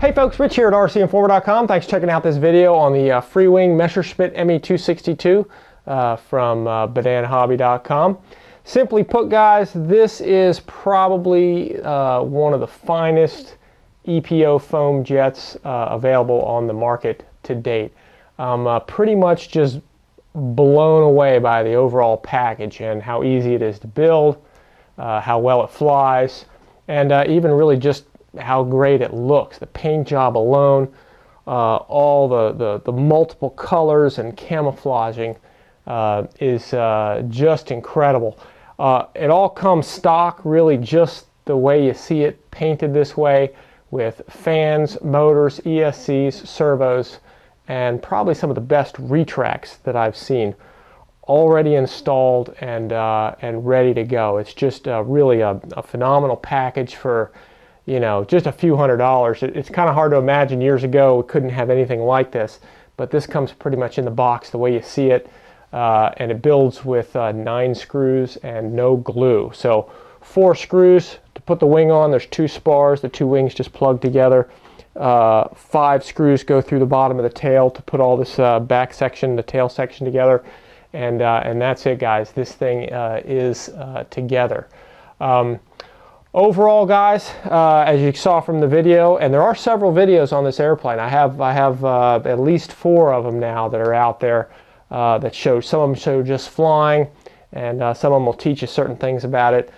Hey folks, Rich here at RCinformer.com. Thanks for checking out this video on the Freewing Messerschmitt ME262 from BananaHobby.com. Simply put, guys, this is probably one of the finest EPO foam jets available on the market to date. I'm pretty much just blown away by the overall package and how easy it is to build, how well it flies, and even really just how great it looks. The paint job alone, all the multiple colors and camouflaging is just incredible. It all comes stock, really just the way you see it, painted this way, with fans, motors, ESCs, servos, and probably some of the best retracts that I've seen already installed and ready to go. It's just really a phenomenal package for, you know, just a few $100s. It's kind of hard to imagine years ago we couldn't have anything like this, but this comes pretty much in the box the way you see it, and it builds with 9 screws and no glue. So 4 screws to put the wing on. There's 2 spars. The 2 wings just plug together. 5 screws go through the bottom of the tail to put all this back section, the tail section together, and that's it, guys. This thing is together. Overall, guys, as you saw from the video, and there are several videos on this airplane. I have at least 4 of them now that are out there that show. Some of them show just flying, and some of them will teach you certain things about it.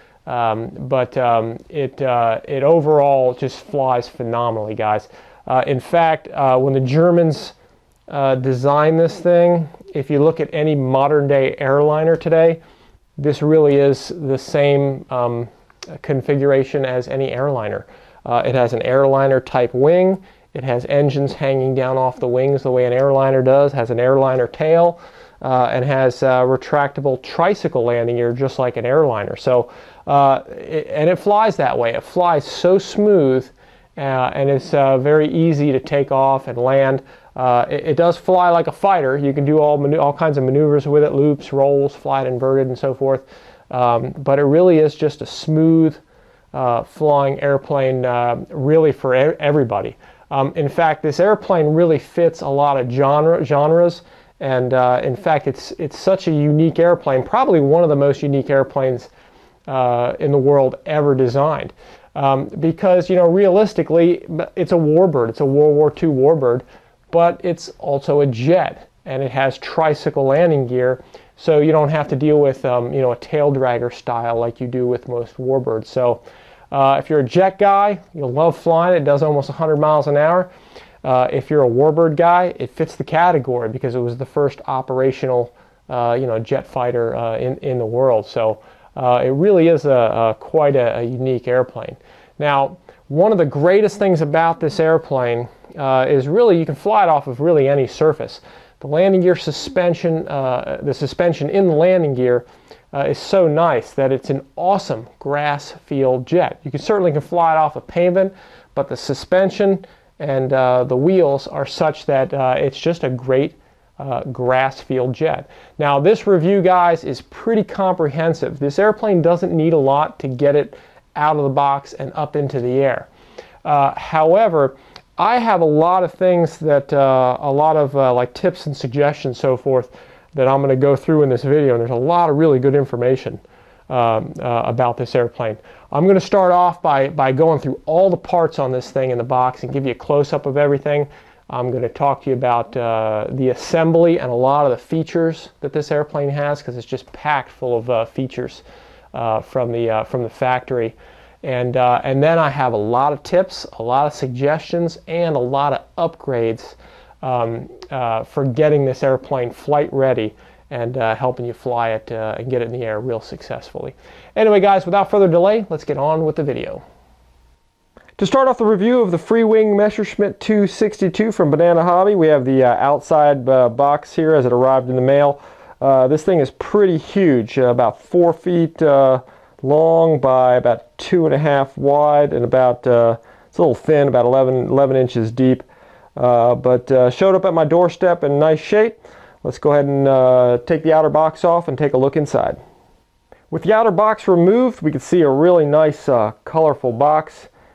It overall just flies phenomenally, guys. In fact, when the Germans designed this thing, if you look at any modern day airliner today, this really is the same configuration as any airliner. It has an airliner type wing. It has engines hanging down off the wings the way an airliner does, has an airliner tail, and has a retractable tricycle landing gear just like an airliner. So, and it flies that way. It flies so smooth, and it's very easy to take off and land. It does fly like a fighter. You can do all kinds of maneuvers with it, loops, rolls, fly it inverted, and so forth. But it really is just a smooth flying airplane, really for everybody. In fact, this airplane really fits a lot of genres, and in fact, it's such a unique airplane, probably one of the most unique airplanes in the world ever designed. Because, you know, realistically, it's a warbird. It's a World War II warbird, but it's also a jet, and it has tricycle landing gear. So you don't have to deal with, you know, a tail dragger style like you do with most warbirds. So if you're a jet guy, you'll love flying. It does almost 100 miles an hour. If you're a warbird guy, it fits the category because it was the first operational, you know, jet fighter in the world. So it really is quite a unique airplane. Now, one of the greatest things about this airplane is really you can fly it off of really any surface. The landing gear suspension, the suspension in the landing gear is so nice that it's an awesome grass field jet. You certainly can fly it off of pavement, but the suspension and the wheels are such that it's just a great grass field jet. Now, this review, guys, is pretty comprehensive. This airplane doesn't need a lot to get it out of the box and up into the air. However, I have a lot of things that, a lot of like tips and suggestions, so forth, that I'm going to go through in this video, and there's a lot of really good information about this airplane. I'm going to start off by going through all the parts on this thing in the box and give you a close-up of everything. I'm going to talk to you about the assembly and a lot of the features that this airplane has, because it's just packed full of features from the factory. And then I have a lot of tips, a lot of suggestions, and a lot of upgrades for getting this airplane flight ready and helping you fly it and get it in the air real successfully. Anyway, guys, without further delay, let's get on with the video. To start off the review of the Freewing Messerschmitt 262 from Banana Hobby, we have the outside box here as it arrived in the mail. This thing is pretty huge, about 4 feet long by about 2.5 wide, and about it's a little thin, about 11 inches deep, but showed up at my doorstep in nice shape. Let's go ahead and take the outer box off and take a look inside. With the outer box removed, we can see a really nice colorful box.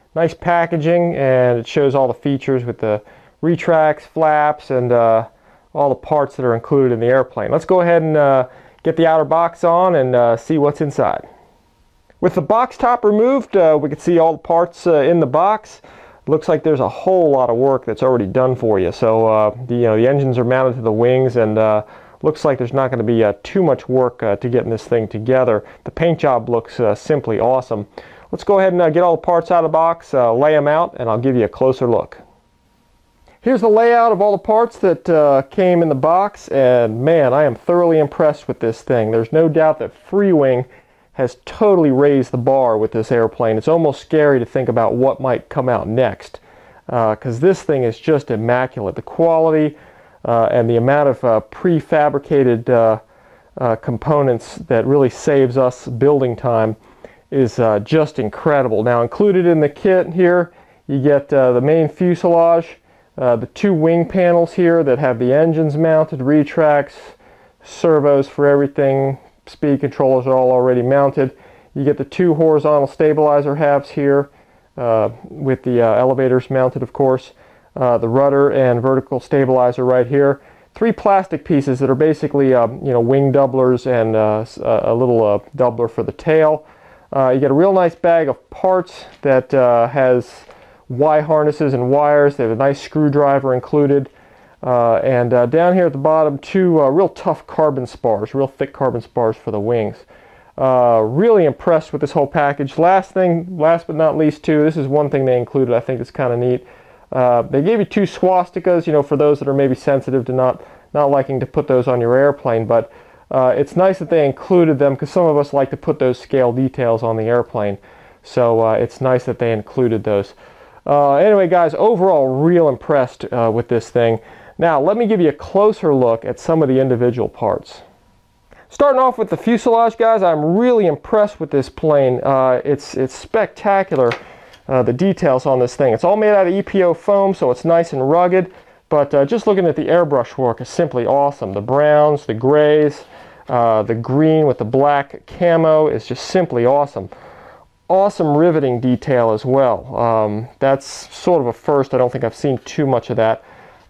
Nice packaging, and it shows all the features with the retracts, flaps, and all the parts that are included in the airplane. Let's go ahead and get the outer box on and see what's inside. With the box top removed, we can see all the parts in the box. Looks like there's a whole lot of work that's already done for you. So the engines are mounted to the wings, and looks like there's not going to be too much work to getting this thing together. The paint job looks simply awesome. Let's go ahead and get all the parts out of the box, lay them out, and I'll give you a closer look. Here's the layout of all the parts that came in the box, and man, I am thoroughly impressed with this thing. There's no doubt that Freewing has totally raised the bar with this airplane. It's almost scary to think about what might come out next, because this thing is just immaculate. The quality and the amount of prefabricated components that really saves us building time is just incredible. Now, included in the kit here, you get the main fuselage, the two wing panels here that have the engines mounted, retracts, servos for everything, speed controllers are all already mounted. You get the two horizontal stabilizer halves here with the elevators mounted, of course, the rudder and vertical stabilizer right here. Three plastic pieces that are basically wing doublers and a little doubler for the tail. You get a real nice bag of parts that has Y harnesses and wires. They have a nice screwdriver included. And down here at the bottom, two real tough carbon spars, real thick carbon spars for the wings. Really impressed with this whole package. Last but not least, too, this is one thing they included I think is kind of neat. They gave you two swastikas, for those that are maybe sensitive to not liking to put those on your airplane, but it's nice that they included them because some of us like to put those scale details on the airplane. So it's nice that they included those. Anyway, guys, overall, real impressed with this thing. Now, let me give you a closer look at some of the individual parts. Starting off with the fuselage, guys, I'm really impressed with this plane. It's spectacular, the details on this thing. It's all made out of EPO foam, so it's nice and rugged, but just looking at the airbrush work is simply awesome. The browns, the grays, the green with the black camo is just simply awesome. Awesome riveting detail as well. That's sort of a first. I don't think I've seen too much of that.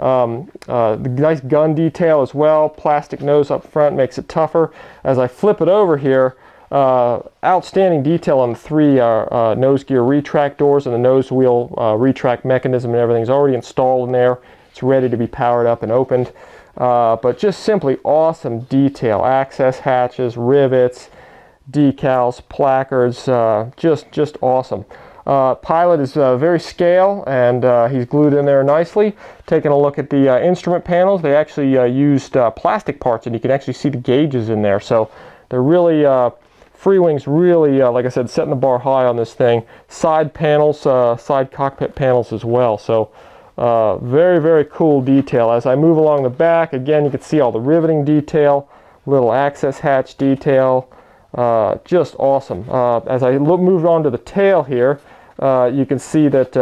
The nice gun detail as well. Plastic nose up front makes it tougher. As I flip it over here, outstanding detail on the three nose gear retract doors, and the nose wheel retract mechanism and everything's already installed in there. It's ready to be powered up and opened. But just simply awesome detail. Access hatches, rivets, decals, placards, just awesome. Pilot is very scale, and he's glued in there nicely. Taking a look at the instrument panels, they actually used plastic parts, and you can actually see the gauges in there. So they're really, Freewing's really, like I said, setting the bar high on this thing. Side panels, side cockpit panels as well. So very, very cool detail. As I move along the back, again, you can see all the riveting detail, little access hatch detail. Just awesome. As I move on to the tail here, you can see that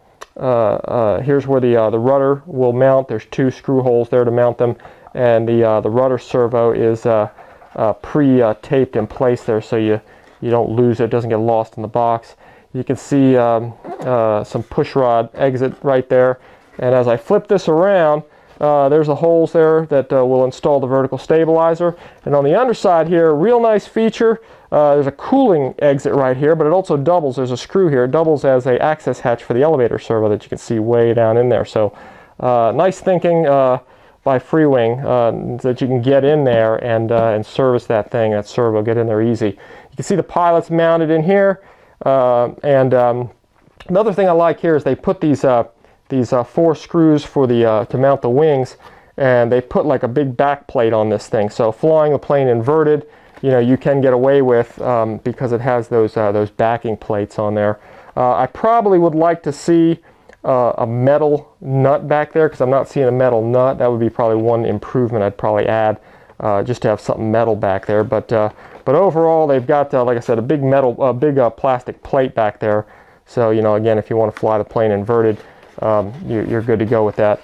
here's where the rudder will mount. There's two screw holes there to mount them, and the rudder servo is pre-taped in place there, so you don't lose it. It doesn't get lost in the box. You can see some push rod exit right there, and as I flip this around, there's the holes there that will install the vertical stabilizer. And on the underside here, real nice feature. There's a cooling exit right here, but it also doubles. There's a screw here. It doubles as an access hatch for the elevator servo that you can see way down in there. So nice thinking by Freewing that you can get in there and service that thing, that servo, get in there easy. You can see the pilot's mounted in here. Another thing I like here is they put these four screws for the to mount the wings, and they put like a big back plate on this thing. So flying the plane inverted, you can get away with because it has those backing plates on there. I probably would like to see a metal nut back there, because I'm not seeing a metal nut. That would be probably one improvement I'd probably add, just to have something metal back there. But overall, they've got like I said, a big plastic plate back there. So again, if you want to fly the plane inverted, you're good to go with that.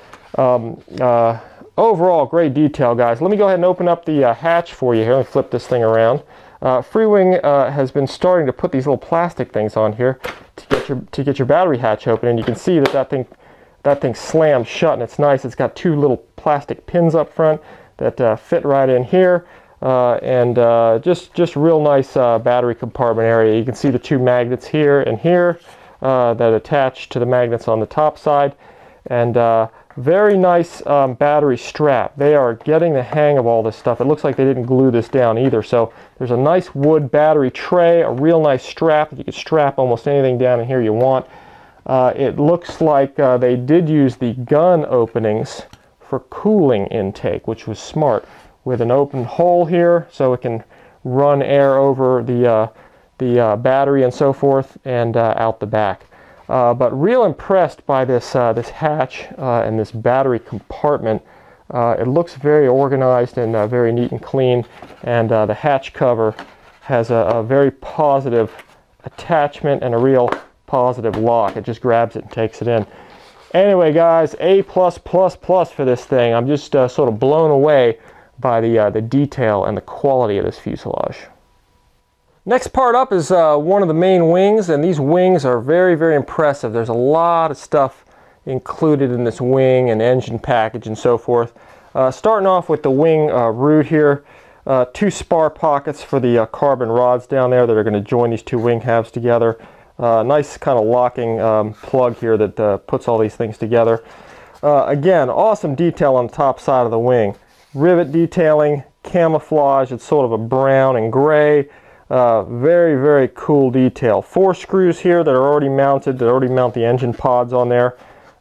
Overall, great detail, guys. Let me go ahead and open up the hatch for you here and flip this thing around. Freewing has been starting to put these little plastic things on here to get get your battery hatch open, and you can see that that thing slams shut, and it's nice. It's got two little plastic pins up front that fit right in here, and just real nice battery compartment area. You can see the two magnets here and here that attach to the magnets on the top side, and very nice battery strap. They are getting the hang of all this stuff. It looks like they didn't glue this down either. So there's a nice wood battery tray, a real nice strap. You can strap almost anything down in here you want. It looks like they did use the gun openings for cooling intake, which was smart, with an open hole here so it can run air over the battery and so forth, and out the back. But real impressed by this this hatch and this battery compartment. It looks very organized and very neat and clean, and the hatch cover has a very positive attachment and a real positive lock. It just grabs it and takes it in. Anyway, guys, A+++ for this thing. I'm just sort of blown away by the detail and the quality of this fuselage. Next part up is one of the main wings, and these wings are very, very impressive. There's a lot of stuff included in this wing and engine package and so forth. Starting off with the wing root here, two spar pockets for the carbon rods down there that are going to join these two wing halves together. Nice kind of locking plug here that puts all these things together. Again, awesome detail on the top side of the wing. Rivet detailing, camouflage, it's sort of a brown and gray. Very, very cool detail. 4 screws here that are already mounted, that already mount the engine pods on there.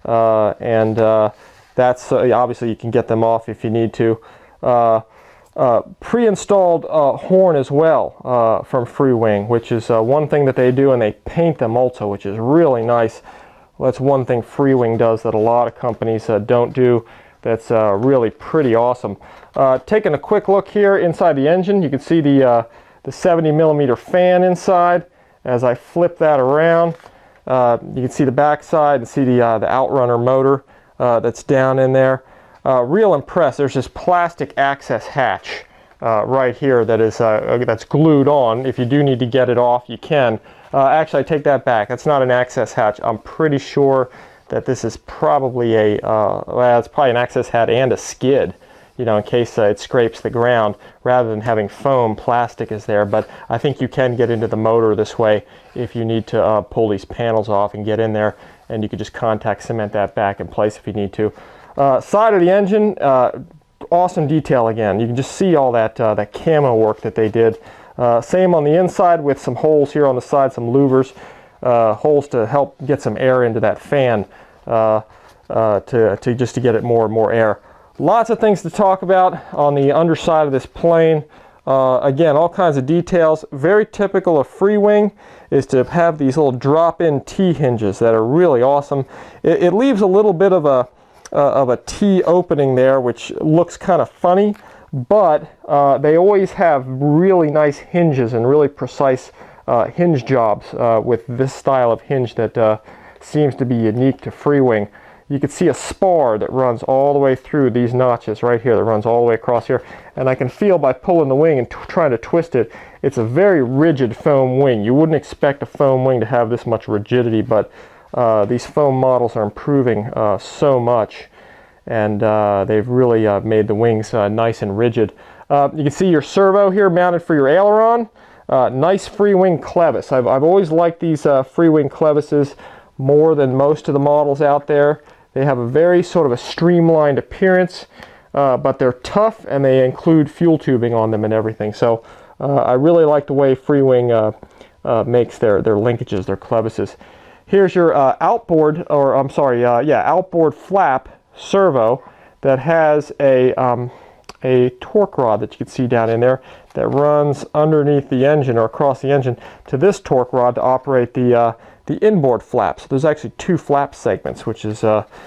That's obviously you can get them off if you need to. Pre-installed horn as well from Freewing, which is one thing that they do, and they paint them also, which is really nice. Well, that's one thing Freewing does that a lot of companies don't do. That's really pretty awesome. Taking a quick look here inside the engine, you can see the 70mm fan inside. As I flip that around, you can see the back side and see the Outrunner motor that's down in there. Real impressed. There's this plastic access hatch right here that is that's glued on. If you do need to get it off, you can. Actually, I take that back. That's not an access hatch. I'm pretty sure that this is probably a well, it's probably an access hatch and a skid, you know, in case it scrapes the ground. Rather than having foam, plastic is there. But I think you can get into the motor this way if you need to pull these panels off and get in there, and you could just contact cement that back in place if you need to. Side of the engine, awesome detail again. You can just see all that that camo work that they did. Same on the inside with some holes here on the side, some louvers, holes to help get some air into that fan just to get it more and more air. Lots of things to talk about on the underside of this plane. Again, all kinds of details. Very typical of Freewing is to have these little drop-in T-hinges that are really awesome. It leaves a little bit of a T opening there, which looks kind of funny, but they always have really nice hinges and really precise hinge jobs with this style of hinge that seems to be unique to Freewing. You can see a spar that runs all the way through these notches right here, that runs all the way across here, and I can feel by pulling the wing and trying to twist it, it's a very rigid foam wing. You wouldn't expect a foam wing to have this much rigidity, but these foam models are improving so much, and they've really made the wings nice and rigid. You can see your servo here mounted for your aileron. Nice Freewing clevis. I've always liked these Freewing clevises more than most of the models out there. They have a very sort of a streamlined appearance, but they're tough, and they include fuel tubing on them and everything. So I really like the way Freewing makes their linkages, their clevises. Here's your outboard, or I'm sorry, yeah, outboard flap servo that has a torque rod that you can see down in there that runs underneath the engine or across the engine to this torque rod to operate the inboard flaps. There's actually 2 flap segments, which is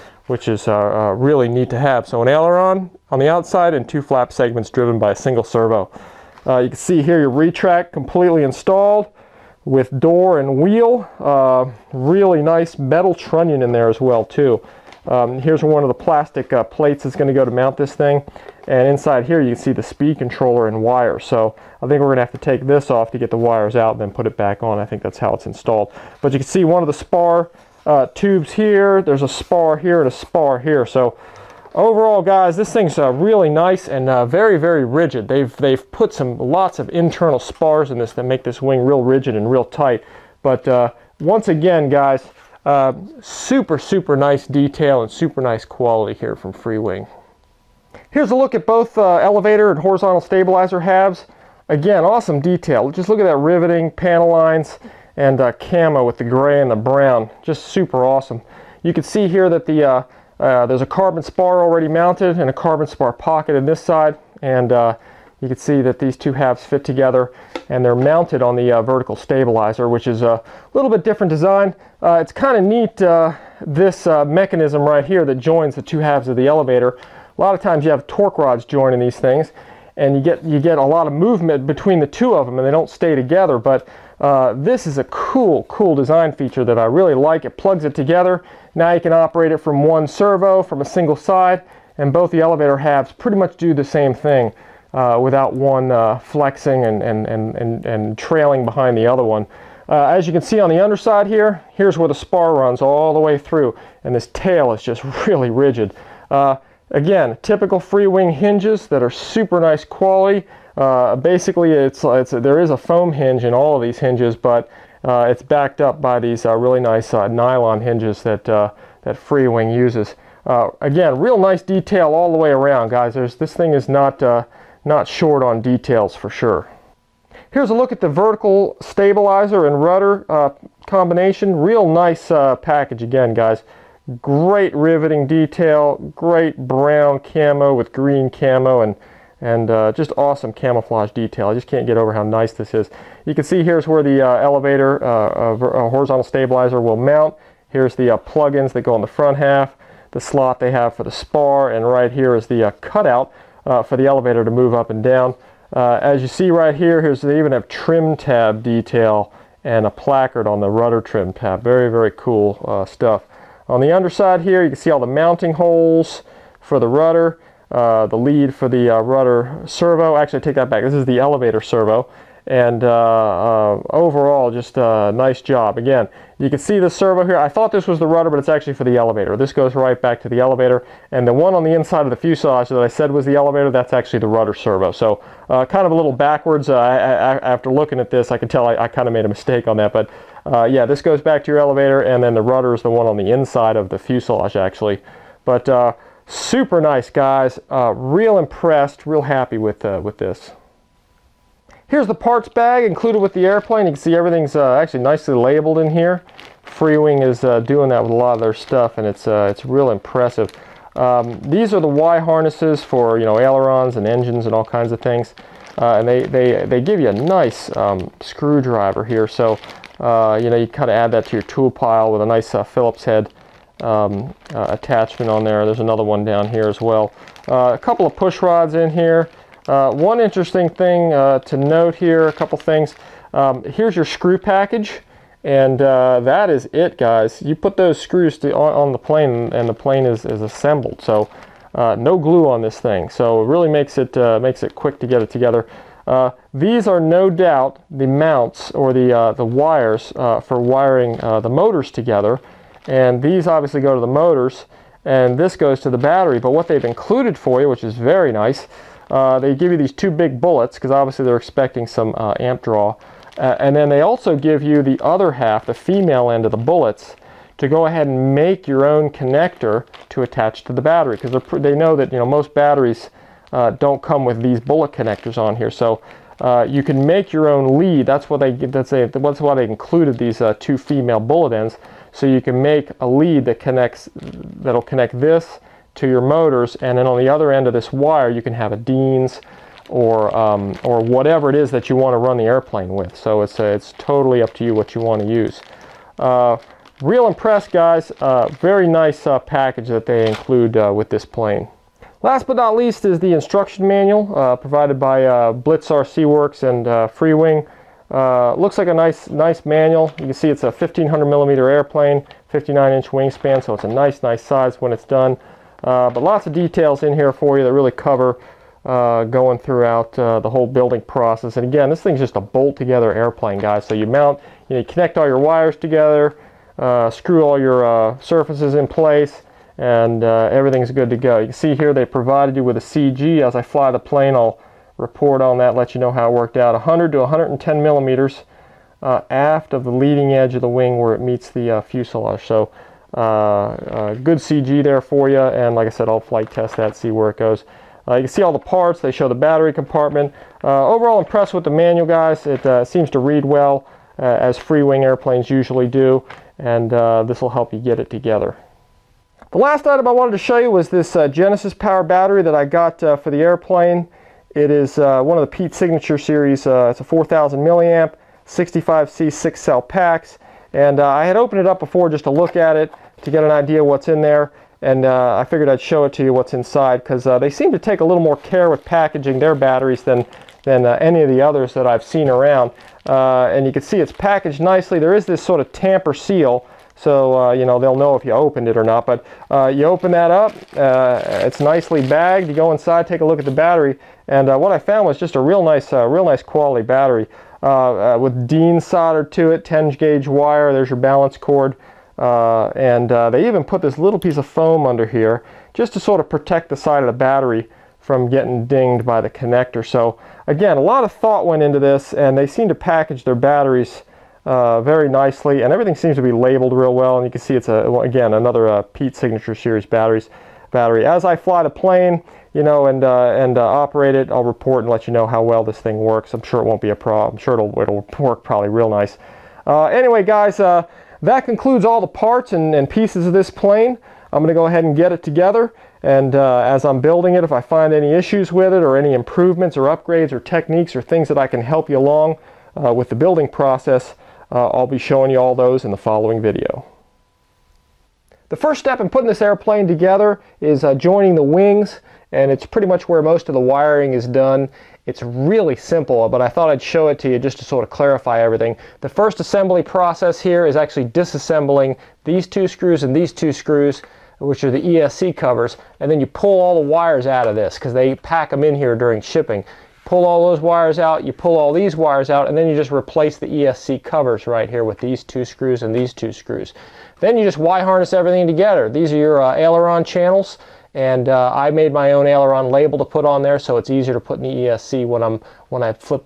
really neat to have. So an aileron on the outside and 2 flap segments driven by a single servo. You can see here your retract completely installed with door and wheel. Really nice metal trunnion in there as well too. Here's where one of the plastic plates is going to go to mount this thing. And inside here you can see the speed controller and wires. So I think we're going to have to take this off to get the wires out and then put it back on. I think that's how it's installed. But you can see one of the spar tubes here. There's a spar here and a spar here. So overall, guys, this thing's really nice and very, very rigid. They've put lots of internal spars in this that make this wing real rigid and real tight. But once again, guys, super, super nice detail and super nice quality here from Freewing. Here's a look at both elevator and horizontal stabilizer halves. Again, awesome detail. Just look at that riveting, panel lines, and camo with the gray and the brown. Just super awesome. You can see here that there's a carbon spar already mounted and a carbon spar pocket in this side. And you can see that these two halves fit together and they're mounted on the vertical stabilizer, which is a little bit different design. It's kind of neat, this mechanism right here that joins the two halves of the elevator. A lot of times you have torque rods joining these things, and you get a lot of movement between the two of them, and they don't stay together. But this is a cool design feature that I really like. It plugs it together. Now you can operate it from one servo, from a single side, and both the elevator halves pretty much do the same thing without one flexing and trailing behind the other one. As you can see on the underside here, here's where the spar runs all the way through, and this tail is just really rigid. Again, typical Freewing hinges that are super nice quality. Basically, there is a foam hinge in all of these hinges, but it's backed up by these really nice nylon hinges that Freewing uses. Again, real nice detail all the way around, guys. This thing is not short on details for sure. Here's a look at the vertical stabilizer and rudder combination. Real nice package again, guys. Great riveting detail, great brown camo with green camo, and just awesome camouflage detail. I just can't get over how nice this is. You can see here's where the elevator horizontal stabilizer will mount. Here's the plug-ins that go on the front half, the slot they have for the spar, and right here is the cutout for the elevator to move up and down. As you see right here, they even have trim tab detail and a placard on the rudder trim tab. Very, very cool stuff. On the underside here, you can see all the mounting holes for the rudder, the lead for the rudder servo. Actually, I take that back. This is the elevator servo. And overall, just a nice job. Again, you can see the servo here. I thought this was the rudder, but it's actually for the elevator. This goes right back to the elevator. And the one on the inside of the fuselage that I said was the elevator, that's actually the rudder servo. So kind of a little backwards. After looking at this, I can tell I kind of made a mistake on that. But yeah, this goes back to your elevator, and then the rudder is the one on the inside of the fuselage, actually. But super nice, guys. Real impressed, real happy with this. Here's the parts bag included with the airplane. You can see everything's actually nicely labeled in here. Freewing is doing that with a lot of their stuff, and it's real impressive. These are the Y harnesses for ailerons and engines and all kinds of things, and they give you a nice screwdriver here. So you kind of add that to your tool pile with a nice Phillips head attachment on there. There's another one down here as well. A couple of push rods in here. One interesting thing to note here, a couple things. Here's your screw package, and that is it, guys. You put those screws on the plane, and the plane is assembled. So no glue on this thing, so it really makes it quick to get it together. These are no doubt the mounts or the wires for wiring the motors together, and these obviously go to the motors, and this goes to the battery. But what they've included for you, which is very nice, they give you these two big bullets, because obviously they're expecting some amp draw. And then they also give you the other half, the female end of the bullets, to go ahead and make your own connector to attach to the battery, because they know that most batteries don't come with these bullet connectors on here. So you can make your own lead. That's why they included these two female bullet ends, so you can make a lead that'll connect this to your motors, and then on the other end of this wire you can have a Dean's or whatever it is that you want to run the airplane with. So it's totally up to you what you want to use. Real impressed, guys. Very nice package that they include with this plane. Last but not least is the instruction manual provided by Blitz RC Works and Freewing. Looks like a nice manual. You can see it's a 1500 millimeter airplane, 59-inch wingspan, so it's a nice size when it's done. But lots of details in here for you that really cover going throughout the whole building process. And again, this thing's just a bolt together airplane, guys. So you mount, you connect all your wires together, screw all your surfaces in place, and everything's good to go. You can see here they provided you with a CG. As I fly the plane, I'll report on that, let you know how it worked out. 100 to 110 millimeters aft of the leading edge of the wing where it meets the fuselage. So good CG there for you, and like I said, I'll flight test that, see where it goes. You can see all the parts. They show the battery compartment. Overall impressed with the manual, guys. It seems to read well, as free wing airplanes usually do, and this will help you get it together. The last item I wanted to show you was this Genesis Power battery that I got for the airplane. It is one of the Pete Signature series. It's a 4,000 milliamp, 65C 6-cell packs, and I had opened it up before just to look at it to get an idea what's in there, and I figured I'd show it to you what's inside, because they seem to take a little more care with packaging their batteries than any of the others that I've seen around. And you can see it's packaged nicely. There is this sort of tamper seal, so you know, they'll know if you opened it or not. But you open that up, it's nicely bagged. You go inside, take a look at the battery, and what I found was just a real nice quality battery with Dean soldered to it, 10-gauge wire. There's your balance cord, and they even put this little piece of foam under here just to sort of protect the side of the battery from getting dinged by the connector. So again, a lot of thought went into this, and they seem to package their batteries very nicely, and everything seems to be labeled real well. And you can see it's again another Pete Signature series battery. As I fly the plane, you know, and operate it, I'll report and let you know how well this thing works. I'm sure it won't be a problem. I'm sure it'll work probably real nice. Anyway, guys, that concludes all the parts and pieces of this plane. I'm going to go ahead and get it together, and as I'm building it, if I find any issues with it or any improvements or upgrades or techniques or things that I can help you along with the building process, I'll be showing you all those in the following video. The first step in putting this airplane together is joining the wings, and it's pretty much where most of the wiring is done. It's really simple, but I thought I'd show it to you just to sort of clarify everything. The first assembly process here is actually disassembling these two screws and these two screws, which are the ESC covers, and then you pull all the wires out of this because they pack them in here during shipping. Pull all those wires out, you pull all these wires out, and then you just replace the ESC covers right here with these two screws and these two screws. Then you just Y-harness everything together. These are your aileron channels, and I made my own aileron label to put on there, so it's easier to put in the ESC when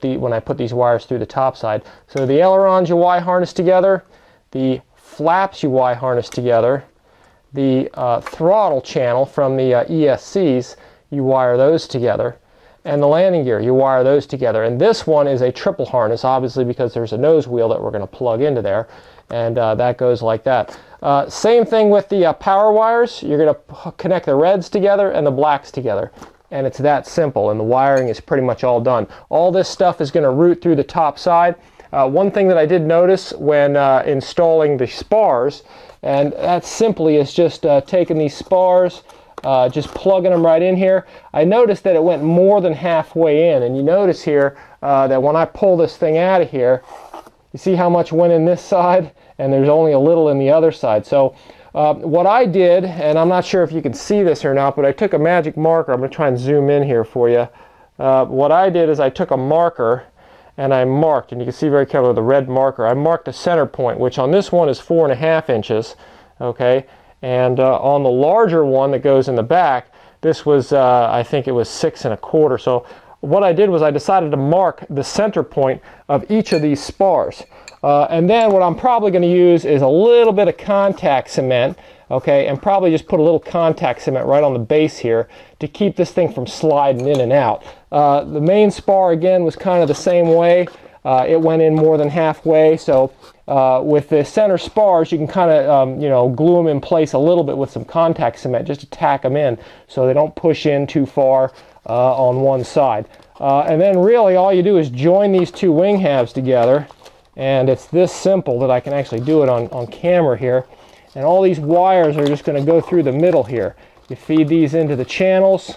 I put these wires through the top side. So the ailerons you Y-harness together, the flaps you Y-harness together, the throttle channel from the ESCs, you wire those together, and the landing gear, you wire those together. And this one is a triple harness, obviously, because there's a nose wheel that we're going to plug into there, and that goes like that. Same thing with the power wires. You're going to connect the reds together and the blacks together, and it's that simple, and the wiring is pretty much all done. All this stuff is going to route through the top side. One thing that I did notice when installing the spars, and that simply is just taking these spars, just plugging them right in here. I noticed that it went more than halfway in, and you notice here that when I pull this thing out of here, you see how much went in this side, and there's only a little in the other side. So what I did, and I'm not sure if you can see this or not, but I took a magic marker. I'm going to try and zoom in here for you. What I did is I took a marker and I marked, and you can see very clearly the red marker, I marked the center point, which on this one is 4.5 inches, okay? And on the larger one that goes in the back, this was, I think it was 6 1/4. So what I did was I decided to mark the center point of each of these spars. And then what I'm probably going to use is a little bit of contact cement, okay, and probably just put a little contact cement right on the base here to keep this thing from sliding in and out. The main spar, again, was kind of the same way. It went in more than halfway, so with the center spars, you can kind of, you know, glue them in place a little bit with some contact cement just to tack them in so they don't push in too far on one side. And then really all you do is join these two wing halves together, and it's this simple that I can actually do it on camera here. And all these wires are just going to go through the middle here. You feed these into the channels.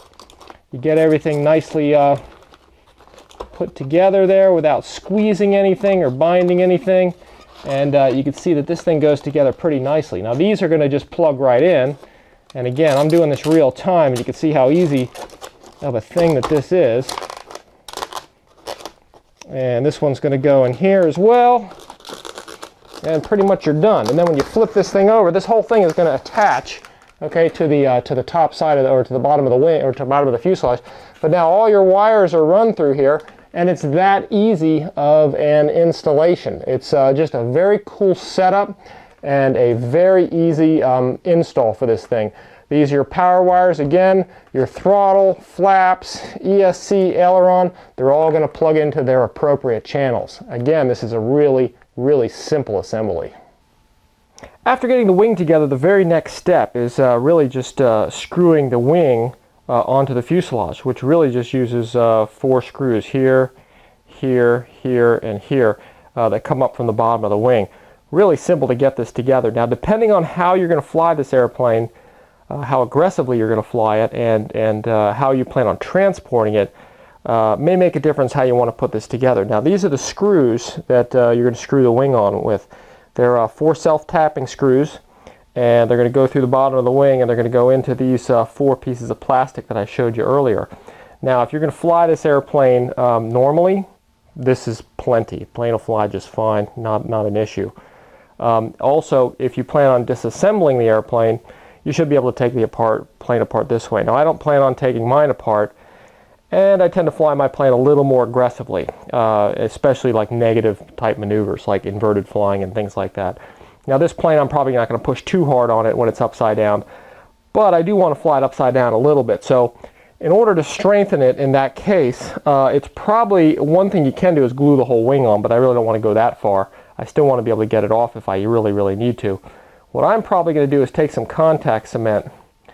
You get everything nicely put together there without squeezing anything or binding anything. And you can see that this thing goes together pretty nicely. Now these are going to just plug right in. And again, I'm doing this real time, and you can see how easy of a thing that this is. And this one's going to go in here as well. And pretty much you're done. And then when you flip this thing over, this whole thing is going to attach, okay, to the top side of the, or to the bottom of the wing, or to the bottom of the fuselage. But now all your wires are run through here, and it's that easy of an installation. It's just a very cool setup and a very easy install for this thing. These are your power wires. Again, your throttle, flaps, ESC, aileron, they're all going to plug into their appropriate channels. Again, this is a really, really simple assembly. After getting the wing together, the very next step is really just screwing the wing onto the fuselage, which really just uses 4 screws here, here, here, and here that come up from the bottom of the wing. Really simple to get this together. Now, depending on how you're going to fly this airplane, how aggressively you're going to fly it, and how you plan on transporting it, may make a difference how you want to put this together. Now, these are the screws that you're going to screw the wing on with. They're 4 self-tapping screws, and they're going to go through the bottom of the wing, and they're going to go into these 4 pieces of plastic that I showed you earlier. Now, if you're going to fly this airplane normally, this is plenty. Plane will fly just fine, not an issue. Also, if you plan on disassembling the airplane, you should be able to take the plane apart this way. Now, I don't plan on taking mine apart, and I tend to fly my plane a little more aggressively, especially like negative type maneuvers, like inverted flying and things like that. Now, this plane, I'm probably not going to push too hard on it when it's upside down, but I do want to fly it upside down a little bit. So in order to strengthen it in that case, it's probably one thing you can do is glue the whole wing on, but I really don't want to go that far. I still want to be able to get it off if I really, really need to. What I'm probably going to do is take some contact cement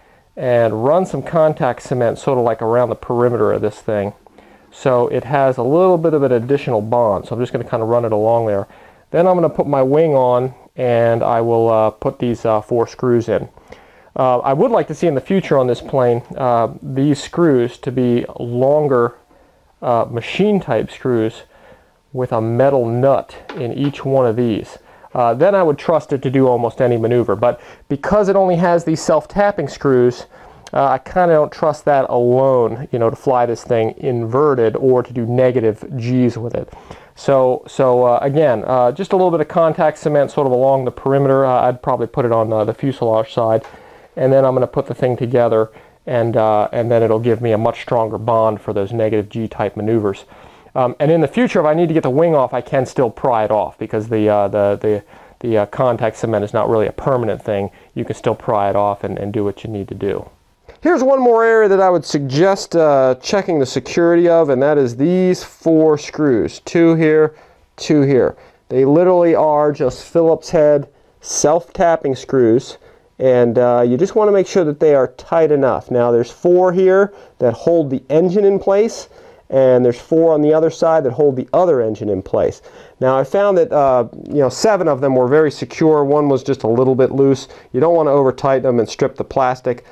and run some contact cement sort of like around the perimeter of this thing, so it has a little bit of an additional bond. So I'm just going to kind of run it along there. Then I'm going to put my wing on, and I will put these 4 screws in. I would like to see in the future on this plane these screws to be longer machine type screws with a metal nut in each one of these. Then I would trust it to do almost any maneuver. But because it only has these self-tapping screws, I kind of don't trust that alone, you know, to fly this thing inverted or to do negative G's with it. So again, just a little bit of contact cement sort of along the perimeter. I'd probably put it on the fuselage side, and then I'm going to put the thing together, and then it'll give me a much stronger bond for those negative G type maneuvers. And in the future, if I need to get the wing off, I can still pry it off, because the contact cement is not really a permanent thing. You can still pry it off and do what you need to do. Here's one more area that I would suggest checking the security of, and that is these 4 screws. 2 here, 2 here. They literally are just Phillips head self-tapping screws, and you just want to make sure that they are tight enough. Now, there's 4 here that hold the engine in place, and there's 4 on the other side that hold the other engine in place. Now, I found that 7 of them were very secure. 1 was just a little bit loose. You don't want to over tighten them and strip the plastic,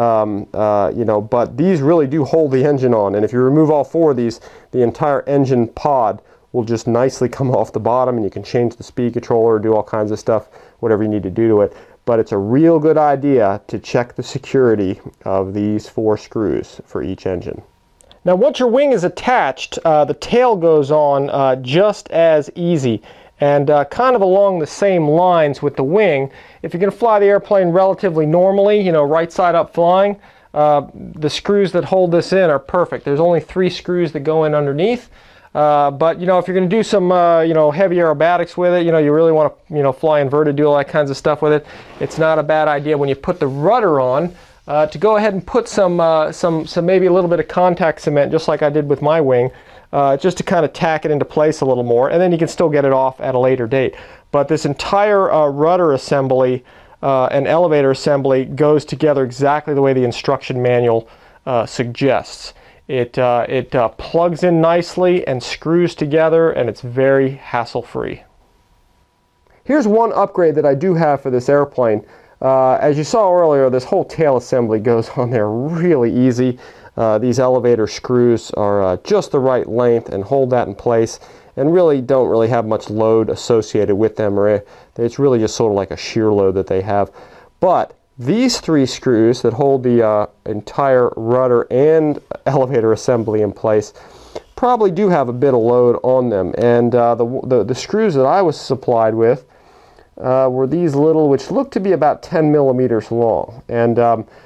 but these really do hold the engine on. And if you remove all 4 of these, the entire engine pod will just nicely come off the bottom, and you can change the speed controller, do all kinds of stuff, whatever you need to do to it. But it's a real good idea to check the security of these 4 screws for each engine. Now, once your wing is attached, the tail goes on just as easy, and kind of along the same lines with the wing. If you're going to fly the airplane relatively normally, you know, right side up flying, the screws that hold this in are perfect. There's only 3 screws that go in underneath, but you know, if you're going to do some heavy aerobatics with it, you know, you really want to fly inverted, do all that kinds of stuff with it, it's not a bad idea when you put the rudder on to go ahead and put some maybe a little bit of contact cement, just like I did with my wing, just to kind of tack it into place a little more, and then you can still get it off at a later date. But this entire rudder assembly and elevator assembly goes together exactly the way the instruction manual suggests. It plugs in nicely and screws together, and it's very hassle-free. Here's one upgrade that I do have for this airplane. As you saw earlier, this whole tail assembly goes on there really easy. These elevator screws are just the right length and hold that in place. and really don't really have much load associated with them, or it's really just sort of like a shear load that they have. But these 3 screws that hold the entire rudder and elevator assembly in place probably do have a bit of load on them. And the screws that I was supplied with were these little, which look to be about 10 millimeters long. And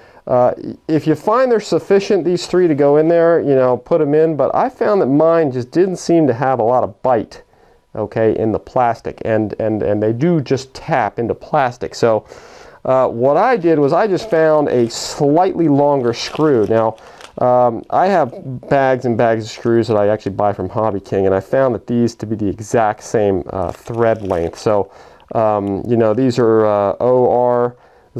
if you find they're sufficient, these 3 to go in there, you know, put them in. But I found that mine just didn't seem to have a lot of bite, okay, in the plastic, and they do just tap into plastic. So what I did was I just found a slightly longer screw. Now, I have bags and bags of screws that I actually buy from Hobby King, and I found that these to be the exact same thread length. So, you know, these are OR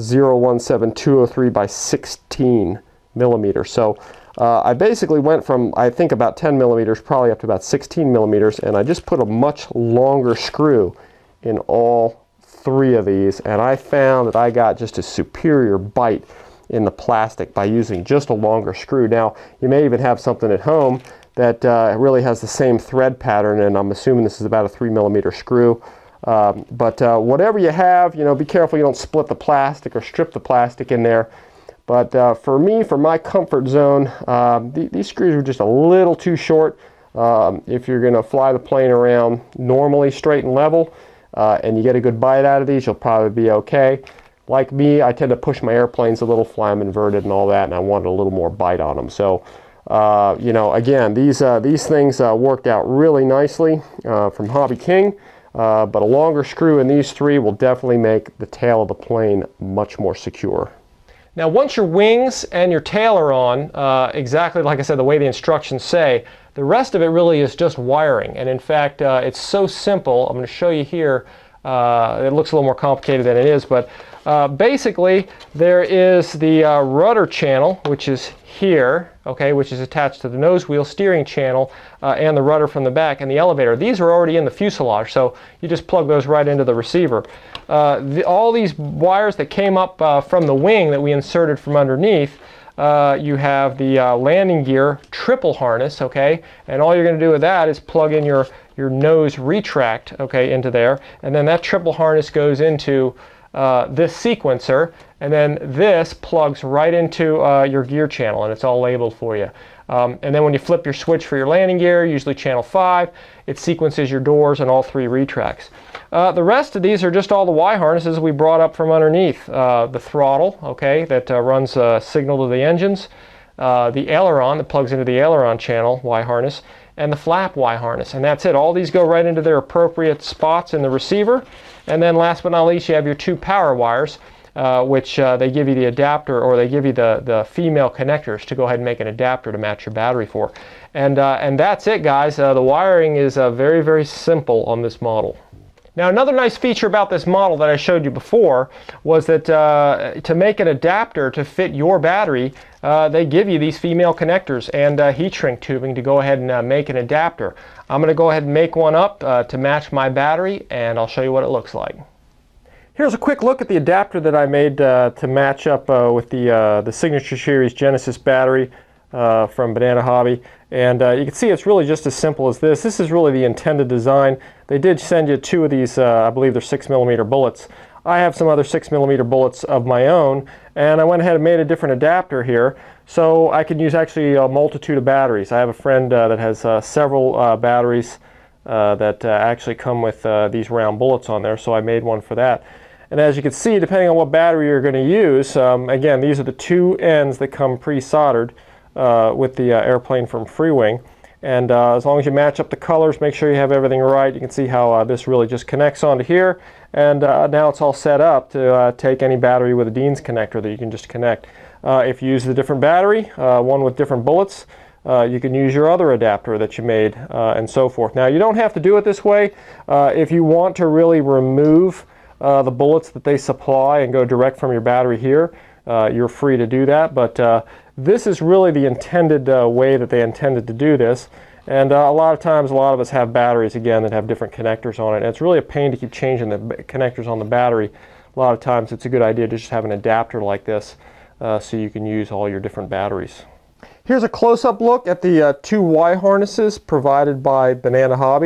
017203 by 16 millimeters. So I basically went from, I think, about 10 millimeters probably up to about 16 millimeters, and I just put a much longer screw in all 3 of these, and I found that I got just a superior bite in the plastic by using just a longer screw. Now, you may even have something at home that really has the same thread pattern, and I'm assuming this is about a 3 millimeter screw. But whatever you have, you know, be careful you don't split the plastic or strip the plastic in there. But for me, for my comfort zone, these screws are just a little too short. If you're going to fly the plane around normally straight and level, and you get a good bite out of these, you'll probably be okay. Like me, I tend to push my airplanes a little, fly them inverted and all that, and I wanted a little more bite on them. So, you know, again, these things worked out really nicely from Hobby King, but a longer screw in these 3 will definitely make the tail of the plane much more secure. Now, once your wings and your tail are on, exactly like I said, the way the instructions say, the rest of it really is just wiring. And in fact, it's so simple. I'm going to show you here. It looks a little more complicated than it is, but basically there is the rudder channel, which is here, okay, which is attached to the nose wheel, steering channel, and the rudder from the back, and the elevator. These are already in the fuselage, so you just plug those right into the receiver. All these wires that came up from the wing that we inserted from underneath, you have the landing gear triple harness, okay, and all you're going to do with that is plug in your nose retract, okay, into there, and then that triple harness goes into this sequencer, and then this plugs right into your gear channel, and it's all labeled for you. And then when you flip your switch for your landing gear, usually channel 5, it sequences your doors and all 3 retracts. The rest of these are just all the Y harnesses we brought up from underneath. The throttle, okay, that runs signal to the engines, the aileron that plugs into the aileron channel Y harness, and the flap Y harness, and that's it. All these go right into their appropriate spots in the receiver. And then last but not least, you have your 2 power wires, which they give you the adapter, or they give you the female connectors to go ahead and make an adapter to match your battery for. And that's it, guys. The wiring is very, very simple on this model. Now, another nice feature about this model that I showed you before was that to make an adapter to fit your battery, they give you these female connectors and heat shrink tubing to go ahead and make an adapter. I'm going to go ahead and make one up to match my battery, and I'll show you what it looks like. Here's a quick look at the adapter that I made to match up with the Signature Series Genesis battery from Banana Hobby. And you can see it's really just as simple as this. This is really the intended design. They did send you 2 of these, I believe they're 6mm bullets. I have some other 6mm bullets of my own, and I went ahead and made a different adapter here so I can use actually a multitude of batteries. I have a friend that has several batteries that actually come with these round bullets on there, so I made one for that. And as you can see, depending on what battery you're going to use, again, these are the 2 ends that come pre-soldered with the airplane from Freewing. And as long as you match up the colors, make sure you have everything right. You can see how this really just connects onto here. And now it's all set up to take any battery with a Dean's connector that you can just connect. If you use a different battery, one with different bullets, you can use your other adapter that you made and so forth. Now, you don't have to do it this way. If you want to really remove the bullets that they supply and go direct from your battery here, you're free to do that. But this is really the intended way that they intended to do this. And a lot of times, a lot of us have batteries, again, that have different connectors on it. And it's really a pain to keep changing the connectors on the battery. A lot of times, it's a good idea to just have an adapter like this so you can use all your different batteries. Here's a close-up look at the 2 Y harnesses provided by Banana Hobby.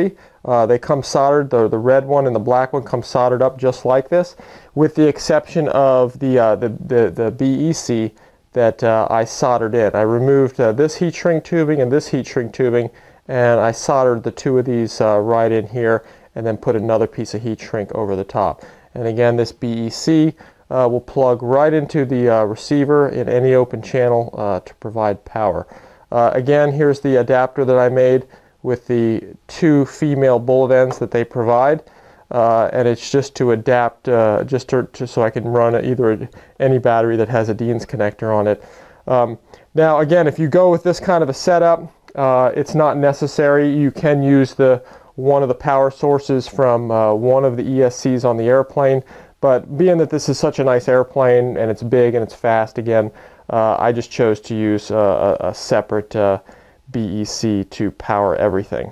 They come soldered, the red one and the black one come soldered up just like this, with the exception of the BEC that I soldered in. I removed this heat shrink tubing and this heat shrink tubing, and I soldered the two of these right in here, and then put another piece of heat shrink over the top. And again, this BEC will plug right into the receiver in any open channel to provide power. Again, here's the adapter that I made with the two female bullet ends that they provide, and it's just to adapt, just so I can run either any battery that has a Dean's connector on it. Now again, if you go with this kind of a setup, it's not necessary. You can use one of the power sources from one of the ESCs on the airplane, but being that this is such a nice airplane and it's big and it's fast, again, I just chose to use a separate BEC to power everything.